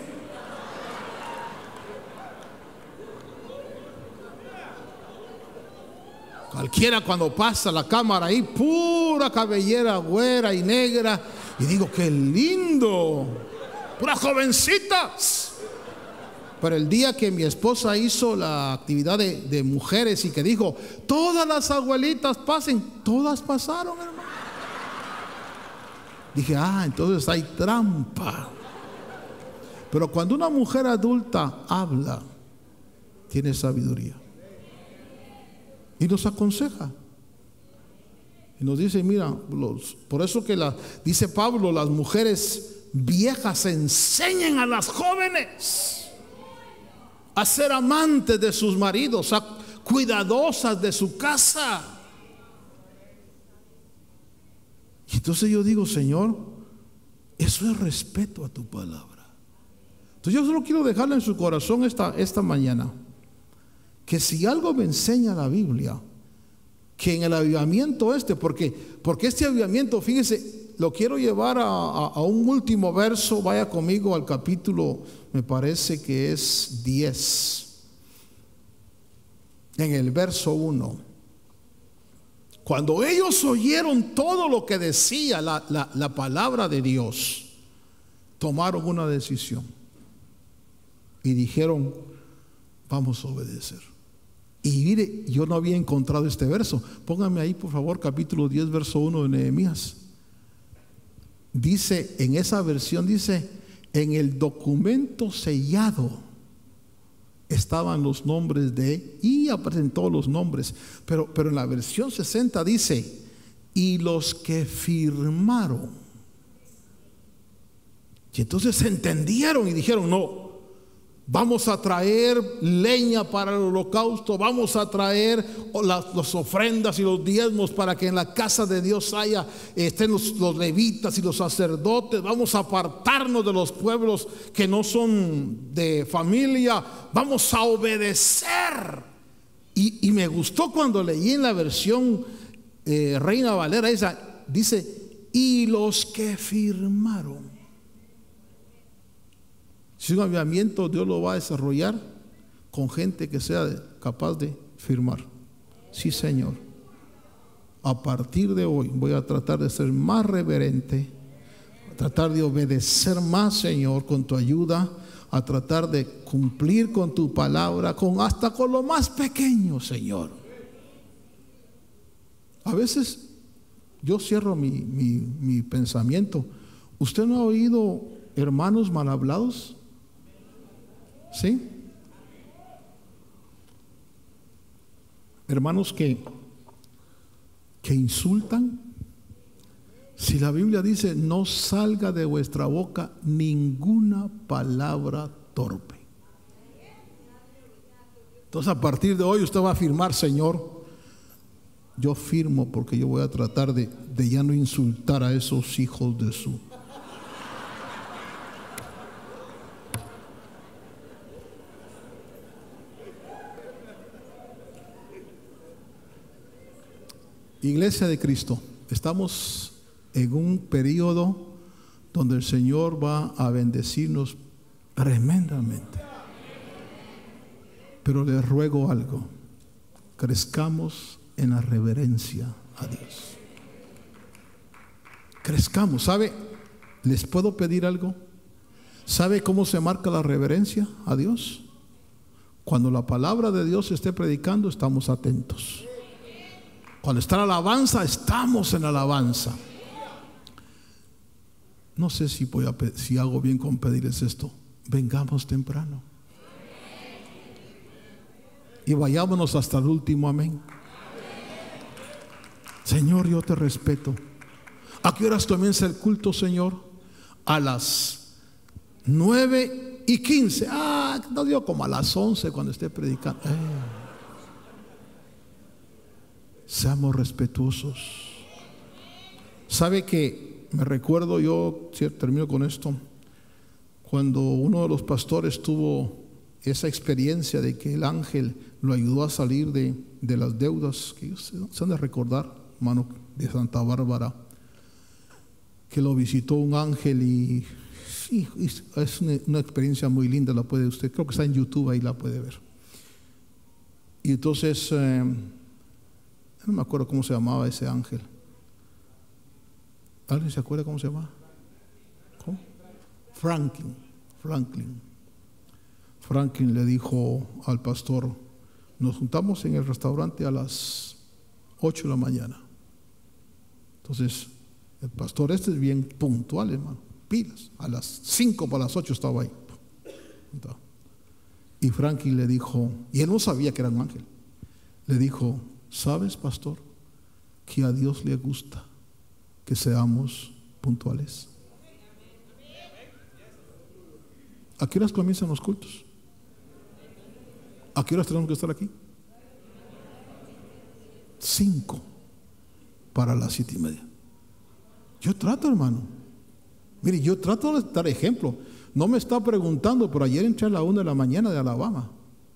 Cualquiera cuando pasa la cámara ahí, pura cabellera güera y negra, y digo, qué lindo, puras jovencitas. Pero el día que mi esposa hizo la actividad de, de mujeres y que dijo, todas las abuelitas pasen, todas pasaron, hermano. Dije, ah, entonces hay trampa. Pero cuando una mujer adulta habla, tiene sabiduría. Y nos aconseja. Y nos dice, mira, los, por eso que la, dice Pablo, las mujeres viejas enseñen a las jóvenes a ser amantes de sus maridos, a cuidadosas de su casa. Y entonces yo digo, Señor, eso es respeto a tu palabra. Entonces yo solo quiero dejarle en su corazón esta, esta mañana, que si algo me enseña la Biblia, que en el avivamiento este, porque, porque este avivamiento, fíjese, lo quiero llevar a, a, a un último verso. Vaya conmigo al capítulo, me parece que es diez, en el verso uno. Cuando ellos oyeron todo lo que decía la, la, la palabra de Dios, tomaron una decisión y dijeron, vamos a obedecer. Y mire, yo no había encontrado este verso. Póngame ahí, por favor, capítulo diez, verso uno de Nehemías. Dice, en esa versión dice, en el documento sellado estaban los nombres de, y aparecen todos los nombres, pero, pero en la versión sesenta dice, y los que firmaron. Y entonces se entendieron y dijeron, no, vamos a traer leña para el holocausto, vamos a traer las, las ofrendas y los diezmos para que en la casa de Dios haya, estén los, los levitas y los sacerdotes. Vamos a apartarnos de los pueblos que no son de familia, vamos a obedecer. Y, y me gustó cuando leí en la versión eh, Reina Valera esa, dice, y los que firmaron. Si un avivamiento Dios lo va a desarrollar con gente que sea capaz de firmar. Sí, Señor. A partir de hoy voy a tratar de ser más reverente, a tratar de obedecer más, Señor, con tu ayuda, a tratar de cumplir con tu palabra, con hasta con lo más pequeño, Señor. A veces yo cierro mi, mi, mi pensamiento. ¿Usted no ha oído hermanos mal hablados? ¿Sí? Hermanos que, que insultan. Si la Biblia dice, no salga de vuestra boca ninguna palabra torpe. Entonces a partir de hoy usted va a afirmar, Señor, yo firmo porque yo voy a tratar de, de ya no insultar a esos hijos de su... Iglesia de Cristo, estamos en un periodo donde el Señor va a bendecirnos tremendamente. Pero les ruego algo, crezcamos en la reverencia a Dios. Crezcamos, ¿sabe? ¿Les puedo pedir algo? ¿Sabe cómo se marca la reverencia a Dios? Cuando la palabra de Dios se esté predicando, estamos atentos. Cuando está la alabanza, estamos en alabanza. No sé si, voy a, si hago bien con pedirles esto. Vengamos temprano y vayámonos hasta el último amén. Señor, yo te respeto. ¿A qué horas comienza el culto, Señor? A las nueve y quince. Ah, Ah, no digo como a las once cuando esté predicando. Eh. Seamos respetuosos. ¿Sabe que me recuerdo yo, termino con esto, cuando uno de los pastores tuvo esa experiencia de que el ángel lo ayudó a salir de, de las deudas, que se han de recordar, hermano, de Santa Bárbara, que lo visitó un ángel y sí, es una, una experiencia muy linda, la puede usted, creo que está en YouTube, ahí la puede ver. Y entonces, eh, no me acuerdo cómo se llamaba ese ángel. ¿Alguien se acuerda cómo se llamaba? ¿Cómo? Franklin. Franklin. Franklin le dijo al pastor: nos juntamos en el restaurante a las ocho de la mañana. Entonces, el pastor este es bien puntual, hermano. Pilas. A las cinco para las ocho estaba ahí. Y Franklin le dijo, y él no sabía que era un ángel, le dijo: ¿sabes, pastor, que a Dios le gusta que seamos puntuales? ¿A qué horas comienzan los cultos? ¿A qué horas tenemos que estar aquí? Cinco para las siete y media. Yo trato, hermano. Mire, yo trato de dar ejemplo. No me está preguntando, pero ayer entré a la una de la mañana de Alabama.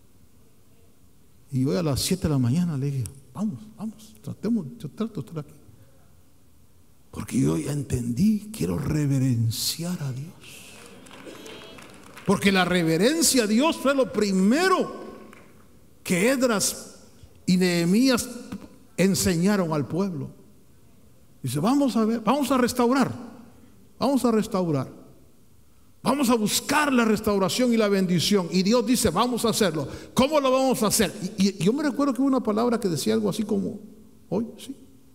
Y hoy a las siete de la mañana le dije: vamos, vamos, tratemos, yo trato de estar aquí. Porque yo ya entendí, quiero reverenciar a Dios. Porque la reverencia a Dios fue lo primero que Esdras y Nehemías enseñaron al pueblo. Dice: vamos a ver, vamos a restaurar, vamos a restaurar, vamos a buscar la restauración y la bendición. Y Dios dice: vamos a hacerlo. ¿Cómo lo vamos a hacer? Y, y yo me recuerdo que hubo una palabra que decía algo así como hoy, sí.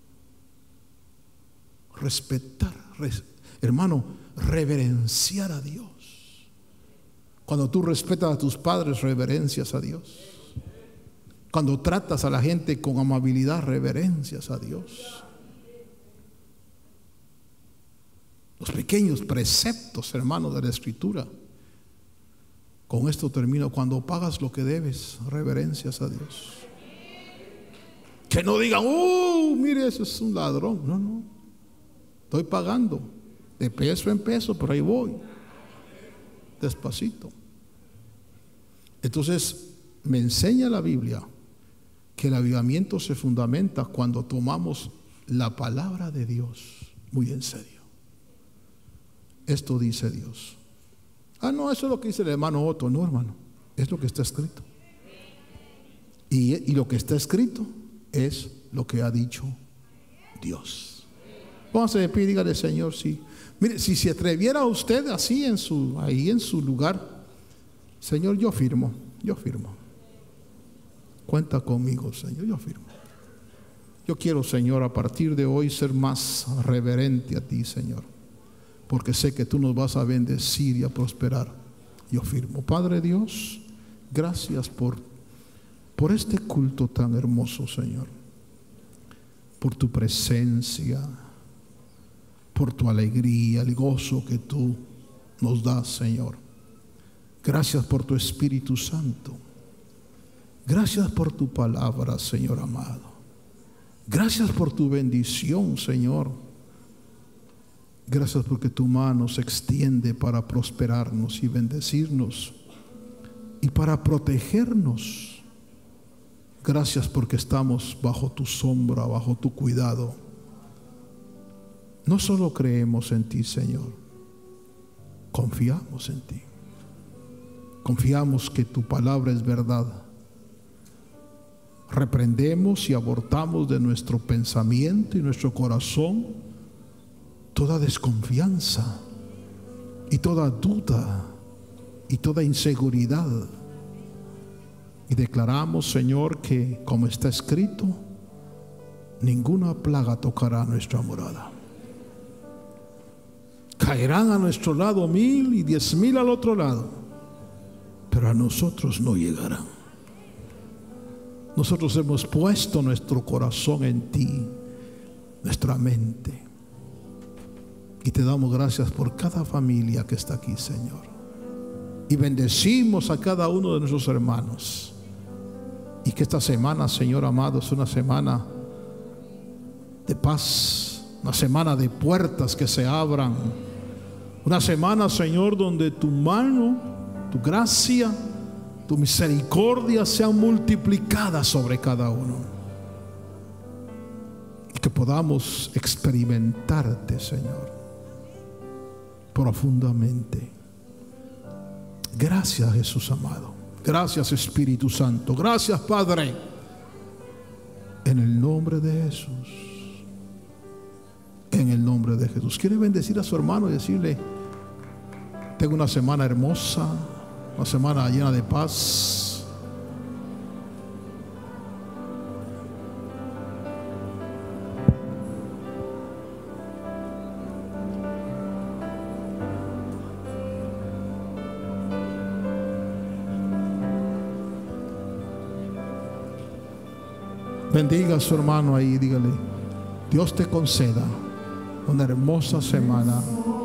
Respetar, res, hermano, reverenciar a Dios. Cuando tú respetas a tus padres, reverencias a Dios. Cuando tratas a la gente con amabilidad, reverencias a Dios. Los pequeños preceptos, hermanos, de la Escritura. Con esto termino. Cuando pagas lo que debes, reverencias a Dios. Que no digan: oh, mire, ese es un ladrón. No, no. Estoy pagando de peso en peso, pero ahí voy. Despacito. Entonces, me enseña la Biblia que el avivamiento se fundamenta cuando tomamos la palabra de Dios muy en serio. Esto dice Dios. Ah, no, eso es lo que dice el hermano Otto. No, hermano, es lo que está escrito. Y, y lo que está escrito es lo que ha dicho Dios. Póngase de pie y dígale: Señor, sí. Mire, si se atreviera usted así en su, ahí en su lugar: Señor, yo firmo, yo firmo. Cuenta conmigo, Señor, yo firmo. Yo quiero, Señor, a partir de hoy ser más reverente a ti, Señor, porque sé que tú nos vas a bendecir y a prosperar. Yo firmo. Padre Dios, gracias por, por este culto tan hermoso, Señor, por tu presencia, por tu alegría, el gozo que tú nos das, Señor. Gracias por tu Espíritu Santo. Gracias por tu palabra, Señor amado. Gracias por tu bendición, Señor. Gracias porque tu mano se extiende para prosperarnos y bendecirnos y para protegernos. Gracias porque estamos bajo tu sombra, bajo tu cuidado. No solo creemos en ti, Señor, confiamos en ti. Confiamos que tu palabra es verdad. Reprendemos y abortamos de nuestro pensamiento y nuestro corazón toda desconfianza y toda duda y toda inseguridad. Y declaramos, Señor, que como está escrito, ninguna plaga tocará nuestra morada. Caerán a nuestro lado mil y diez mil al otro lado, pero a nosotros no llegarán. Nosotros hemos puesto nuestro corazón en ti, nuestra mente. Y te damos gracias por cada familia que está aquí, Señor. y bendecimos a cada uno de nuestros hermanos. Y que esta semana, Señor amado, es una semana de paz, una semana de puertas que se abran, una semana, Señor, donde tu mano, tu gracia, tu misericordia sean multiplicadas sobre cada uno, y que podamos experimentarte, Señor, profundamente. Gracias, Jesús amado. Gracias, Espíritu Santo. Gracias, Padre, en el nombre de Jesús. En el nombre de Jesús. ¿Quiere bendecir a su hermano y decirle: tengo una semana hermosa, una semana llena de paz? Bendiga a su hermano ahí, dígale: Dios te conceda una hermosa semana